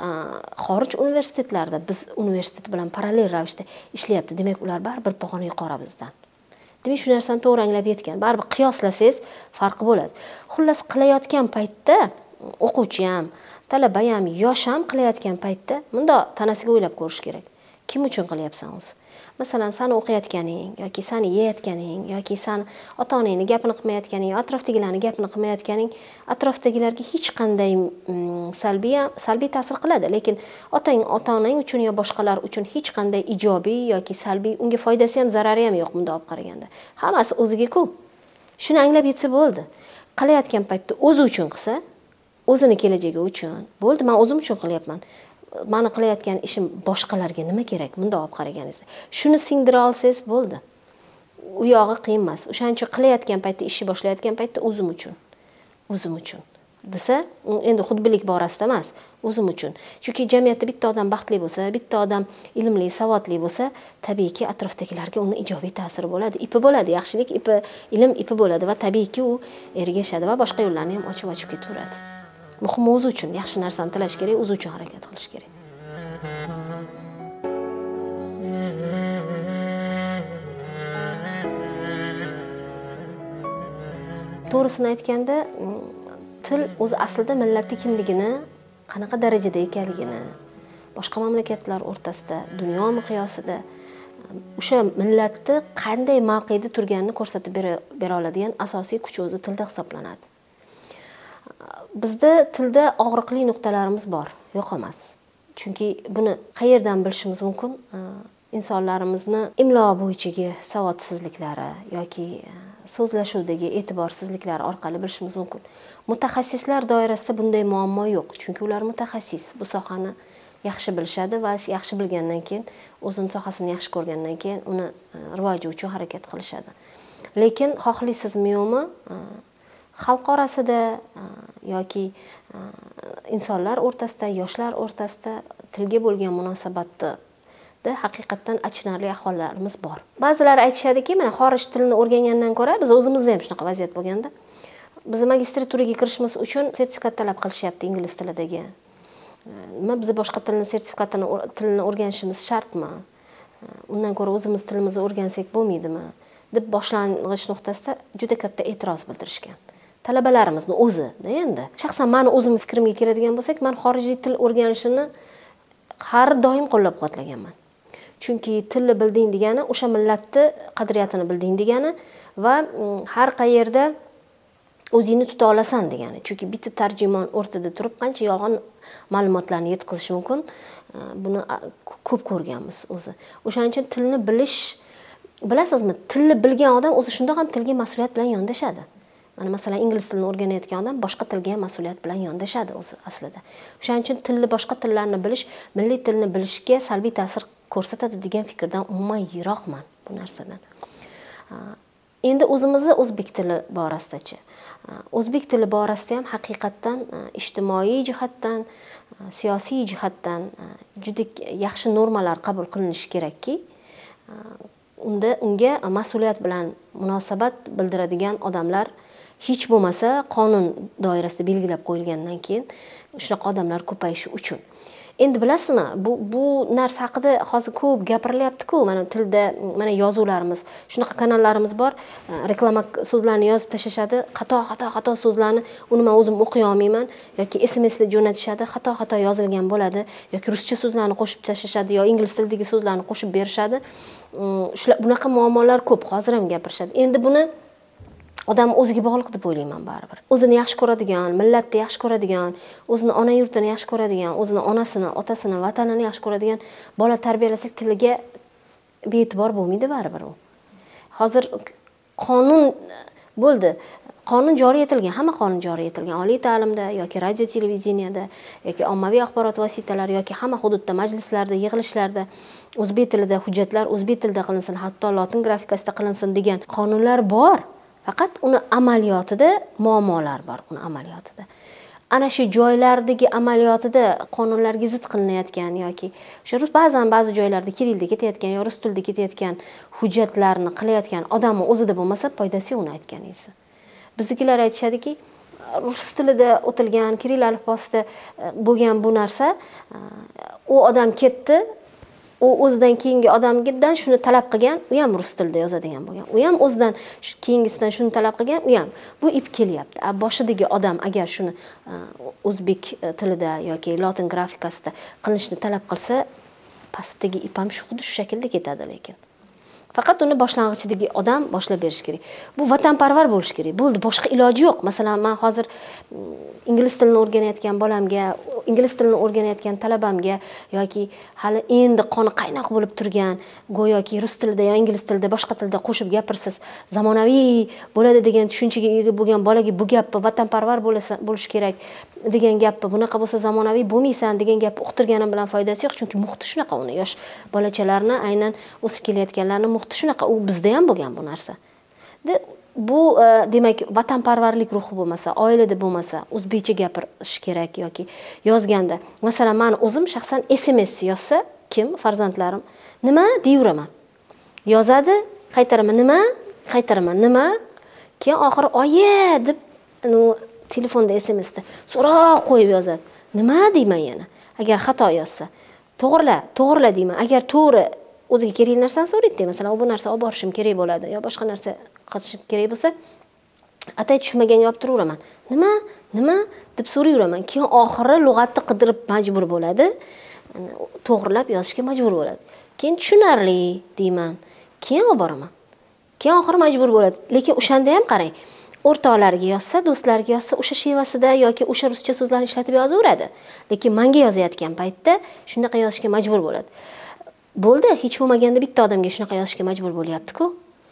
A: xorij universitetlarida biz universitet bilan parallel ravishda ishlayapti. Demak, ular baribir pog'ona yuqori bizdan. Demak, shu narsani to'g'ri anglab yetgan. Baribir qiyoslasangiz farqi bo'ladi. Xullas, qilayotgan paytda o'quvchi ham, talaba ham, yosh ham qilayotgan paytda bundoq tanasiga o'ylab ko'rish kerak. Kim uchun qilyapsan o'zi? Masalan, seni o'qiyotganing yoki seni yeyotganing yoki seni ota-onangning gapini qilmayotganing, atrofdagilarning gapini qilmayotganing atrofdagilarga hech qanday salbiy salbiy ta'sir qiladi, lekin otang, ota-onang uchun yo boshqalar uchun hech qanday ijobiy yoki salbiy, unga foydasi ham, zarari ham yo'q bunday olib qaraganda. Hammasi o'ziga-ku. Shuni anglab yetsa bo'ldi. Qilayotgan paytda o'zi uchun qilsa, o'zini kelajagi uchun, bo'ldi, men o'zim uchun qilyapman. Meni qilayotgan ishim boshqalarga nima kerak bunda olib qaraganingizda. Shuni singdira olsangiz bo'ldi. U yog'i qiyin emas. O'shaning uchun qilayotgan paytda, ishni boshlayotgan paytda o'zim uchun, o'zim uchun desa, endi xudbinlik borasida emas, o'zim uchun. Chunki jamiyatda bitta odam baxtli bo'lsa, bitta odam ilmli, savodli bo'lsa, tabiiyki atrofdagilarga uni ijobiy ta'siri bo'ladi. Ipi bo'ladi, yaxshilik ipi, ilm ipi bo'ladi va tabiiyki u ergashadi va boshqa yo'llarni ham ochib-ochib ketaveradi. Muhim o'zi uchun yaxshi narsani tilash kerak, o'zi uchun harakat qilish kerak. To'g'risini aytganda, til o'zi aslida millatning kimligini, qanaqa darajada ekanligini, boshqa mamlakatlar o'rtasida, dunyo miqyosida o'sha millatni qanday mavqeda turganini ko'rsatib bera oladigan asosiy kuch o'zi tilda hisoblanadi. Bizda tilda og'riqli nuqtalarimiz bor, yo'q emas. Chunki buni qayerdan bilishimiz mumkin? Insonlarimizni imlo bo'yichagi savodsizliklari yoki so'zlashuvdagi e'tiborsizliklari orqali bilishimiz mumkin. Mutaxassislar doirasida bunday muammo yo'q, chunki ular mutaxassis, bu sohani yaxshi bilishadi va yaxshi bilgandan keyin, o'zini sohasini yaxshi ko'rgandan keyin uni rivoji uchun harakat qilishadi. Lekin xohlaysizmi yo'qmi, xalq orasida yoki insonlar o'rtasida, yoshlar o'rtasida tilga bo'lgan munosabatda haqiqatdan achinarli ahvollarimiz bor. Ba'zilar aytishadiki, mana xorij tilini o'rgangandan ko'ra biz o'zimizda ham shunaqa vaziyat bo'lganda, biz magistraturaga kirishimiz uchun sertifikat talab qilishyapti ingliz tilidagi. Nima biz boshqa tilni sertifikatini tilini o'rganishimiz shartmi? Undan ko'ra o'zimiz tilimizni o'rgansak bo'lmaydimi? deb boshlang'ich nuqtasida juda katta e'tiroz bildirishgan. Talabalarimizni o'zi-da endi. Shaxsan meni o'zim fikrimga keladigan bo'lsak, men xorijiy til o'rganishini har doim qo'llab-quvvatlaganman. Chunki tilni bilding degani o'sha millatni qadriyatini bilding degani va har qayerda o'zingni tuta olasan degani. Chunki bitta tarjimon o'rtada turib qancha yolg'on ma'lumotlarni yetkazish mumkin, buni ko'p ko'rganmiz o'zi. O'shaning uchun tilni bilish, bilasizmi, tilni bilgan odam o'zi shundoq ham tilga mas'uliyat bilan yondashadi. Mana masalan ingliz tilini o'rganayotgan odam boshqa tilga ham mas'uliyat bilan yondashadi o'zi aslida. O'shaning uchun tilni, boshqa tillarni bilish, milliy tilni bilishga salbiy ta'sir ko'rsatadi degan fikrdan umuman yiroqman bu narsadan. Endi o'zimizni o'zbek tili borasida-chi. O'zbek tili borasida ham haqiqatdan ijtimoiy jihatdan, siyosiy jihatdan juda yaxshi normalar qabul qilinishi kerakki, unda unga mas'uliyat bilan munosabat bildiradigan odamlar hech bo'lmasa qonun doirasida belgilab qo'yilgandan keyin shunaqa odamlar ko'payishi uchun. endi bilasizmi, bu bu narsa haqida hozir ko'p gapirilyapti-ku, mana tilda, mana yozuvlarimiz, shunaqa kanallarimiz bor, reklama so'zlarni yozib tashashadi, xato, xato, xato so'zlarni uni men o'zim o'qiy olmayman yoki S M S'da jo'natishadi, xato, xato yozilgan bo'ladi yoki ruscha so'zlarni qo'shib tashashadi yo ingliz tilidagi so'zlarni qo'shib berishadi. Shular bunaqa muammolar ko'p, hozir ham gapirishadi. Endi buni odam o'ziga bog'liq deb o'ylayman baribir. O'zini yaxshi ko'radigan, millatni yaxshi ko'radigan, o'zini ona yurtini yaxshi ko'radigan, o'zini onasini, otasini, vatanini yaxshi ko'radigan bola tarbiyalasak tiliga bee'tibor bo'lmaydi baribir u. Hozir qonun bo'ldi. Qonun joriy etilgan, hamma qonun joriy etilgan. Oliy ta'limda yoki radio televideniyada yoki ommaviy axborot vositalari yoki hamma hududda, majlislarda, yig'ilishlarda o'zbek tilida hujjatlar o'zbek tilida qilinsin, hatto lotin grafikasida qilinsin degan qonunlar bor. Faqat uni amaliyotida muammolar bor, uni amaliyotida. Ana shu joylardagi amaliyotida qonunlarga zid qilinayotgan yoki o'sha ba'zan ba'zi joylarda kirilda ketayotgan yo rus tilida ketayotgan hujjatlarni qilayotgan odamning o'zida bo'lmasa foydasi yo'q uni aytganingiz. Biznikilar aytishadiki, rus tilida o'tilgan kiril alifbosida bo'lgan bu narsa, u odam ketdi, u o'zidan keyingi odamdan shuni talab qilgan, u ham rus tilida yozadigan bo'lgan. U ham o'zidan keyingisidan shuni talab qilgan, u ham bu ip kelyapti. Boshidagi odam agar shuni o'zbek tilida yoki lotin grafikasida qilinishni talab qilsa, pastdagi ip ham shu xuddi shu shaklda ketadi lekin. Faqat uni boshlang'ichidagi odam boshlab berish kerak. Bu vatanparvar bo'lish kerak. Bo'ldi, boshqa iloji yo'q. Masalan, men hozir ingliz tilini o'rganayotgan bolamga, ingliz tilini o'rganayotgan talabamga yoki hali endi qoni qaynoq bo'lib turgan, go'yoki rus tilida yo ingliz tilida boshqa tilda qo'shib gapirsiz, zamonaviy bo'ladi degan tushunchaga ega bo'lgan bolaga bu gapni vatanparvar bo'lish kerak degan gapni, bunaqa bo'lsa zamonaviy bo'lmaysan degan gapni uqtirganim bilan foydasi yo'q, chunki muhiti shunaqa uni yosh bolachalarni, aynan o'sib kelayotganlarni muhiti shunaqa, u bizda ham bo'lgan bu narsa. Bu demak vatanparvarlik ruhi bo'lmasa, oilada bo'lmasa, o'zbekcha gapirish kerak yoki yozganda. Masalan, men o'zim shaxsan S M S yozsa, kim farzandlarim nima deyveraman. Yozadi, qaytaraman, nima? Qaytaraman, nima? Keyin oxiri oyi deb telefonda S M S'da so'roq qo'yib yozadi. Nima deyman yana? Agar xato yozsa, to'g'rila, to'g'rila deyman. Agar to'g'ri o'ziga kerak narsani so'raydi, masalan, bu narsa olib borishim kerak bo'ladi yo boshqa narsa qilishim kerak bo'lsa, atay tushunmaganga olib turaveraman. Nima? Nima deb so'rayveraman. Keyin oxiri lug'atni qidirib majbur bo'ladi, to'g'rilab yozishga majbur bo'ladi. Keyin tushunarli deyman. Keyin olib boraman. Keyin oxiri majbur bo'ladi. Lekin o'shanda ham qarang, o'rtoqlariga yozsa, do'stlariga yozsa, o'sha shevasida yoki o'sha ruscha so'zlarni ishlatib yozaveradi. Lekin menga yozayotgan paytda shunaqa yozishga majbur bo'ladi. Bo'ldi, hech bo'lmaganda bitta odamga shunaqa yozishga majbur bo'lyapti-ku.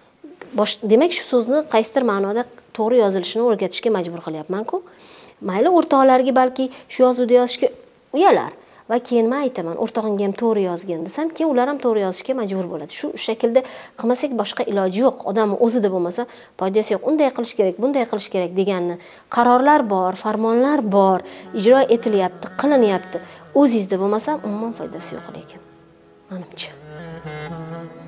A: Demak, shu so'zni qaysidir ma'noda to'g'ri yozilishini o'rgatishga majbur qilyapman-ku. Mayli, o'rtoqlarga balki shu yozuvda yozishga uyalar va keyin men aytaman, o'rtog'ingga ham to'g'ri yozgin desam, keyin ular ham to'g'ri yozishga majbur bo'ladi. Shu shaklda qilmasak boshqa iloji yo'q. Odamning o'zida bo'lmasa foydasi yo'q. Unday qilish kerak, bunday qilish kerak deganni qarorlar bor, farmonlar bor, ijro etilyapti, qilinyapti. O'zingizda bo'lmasa umuman foydasi yo'q lekin. Menimcha.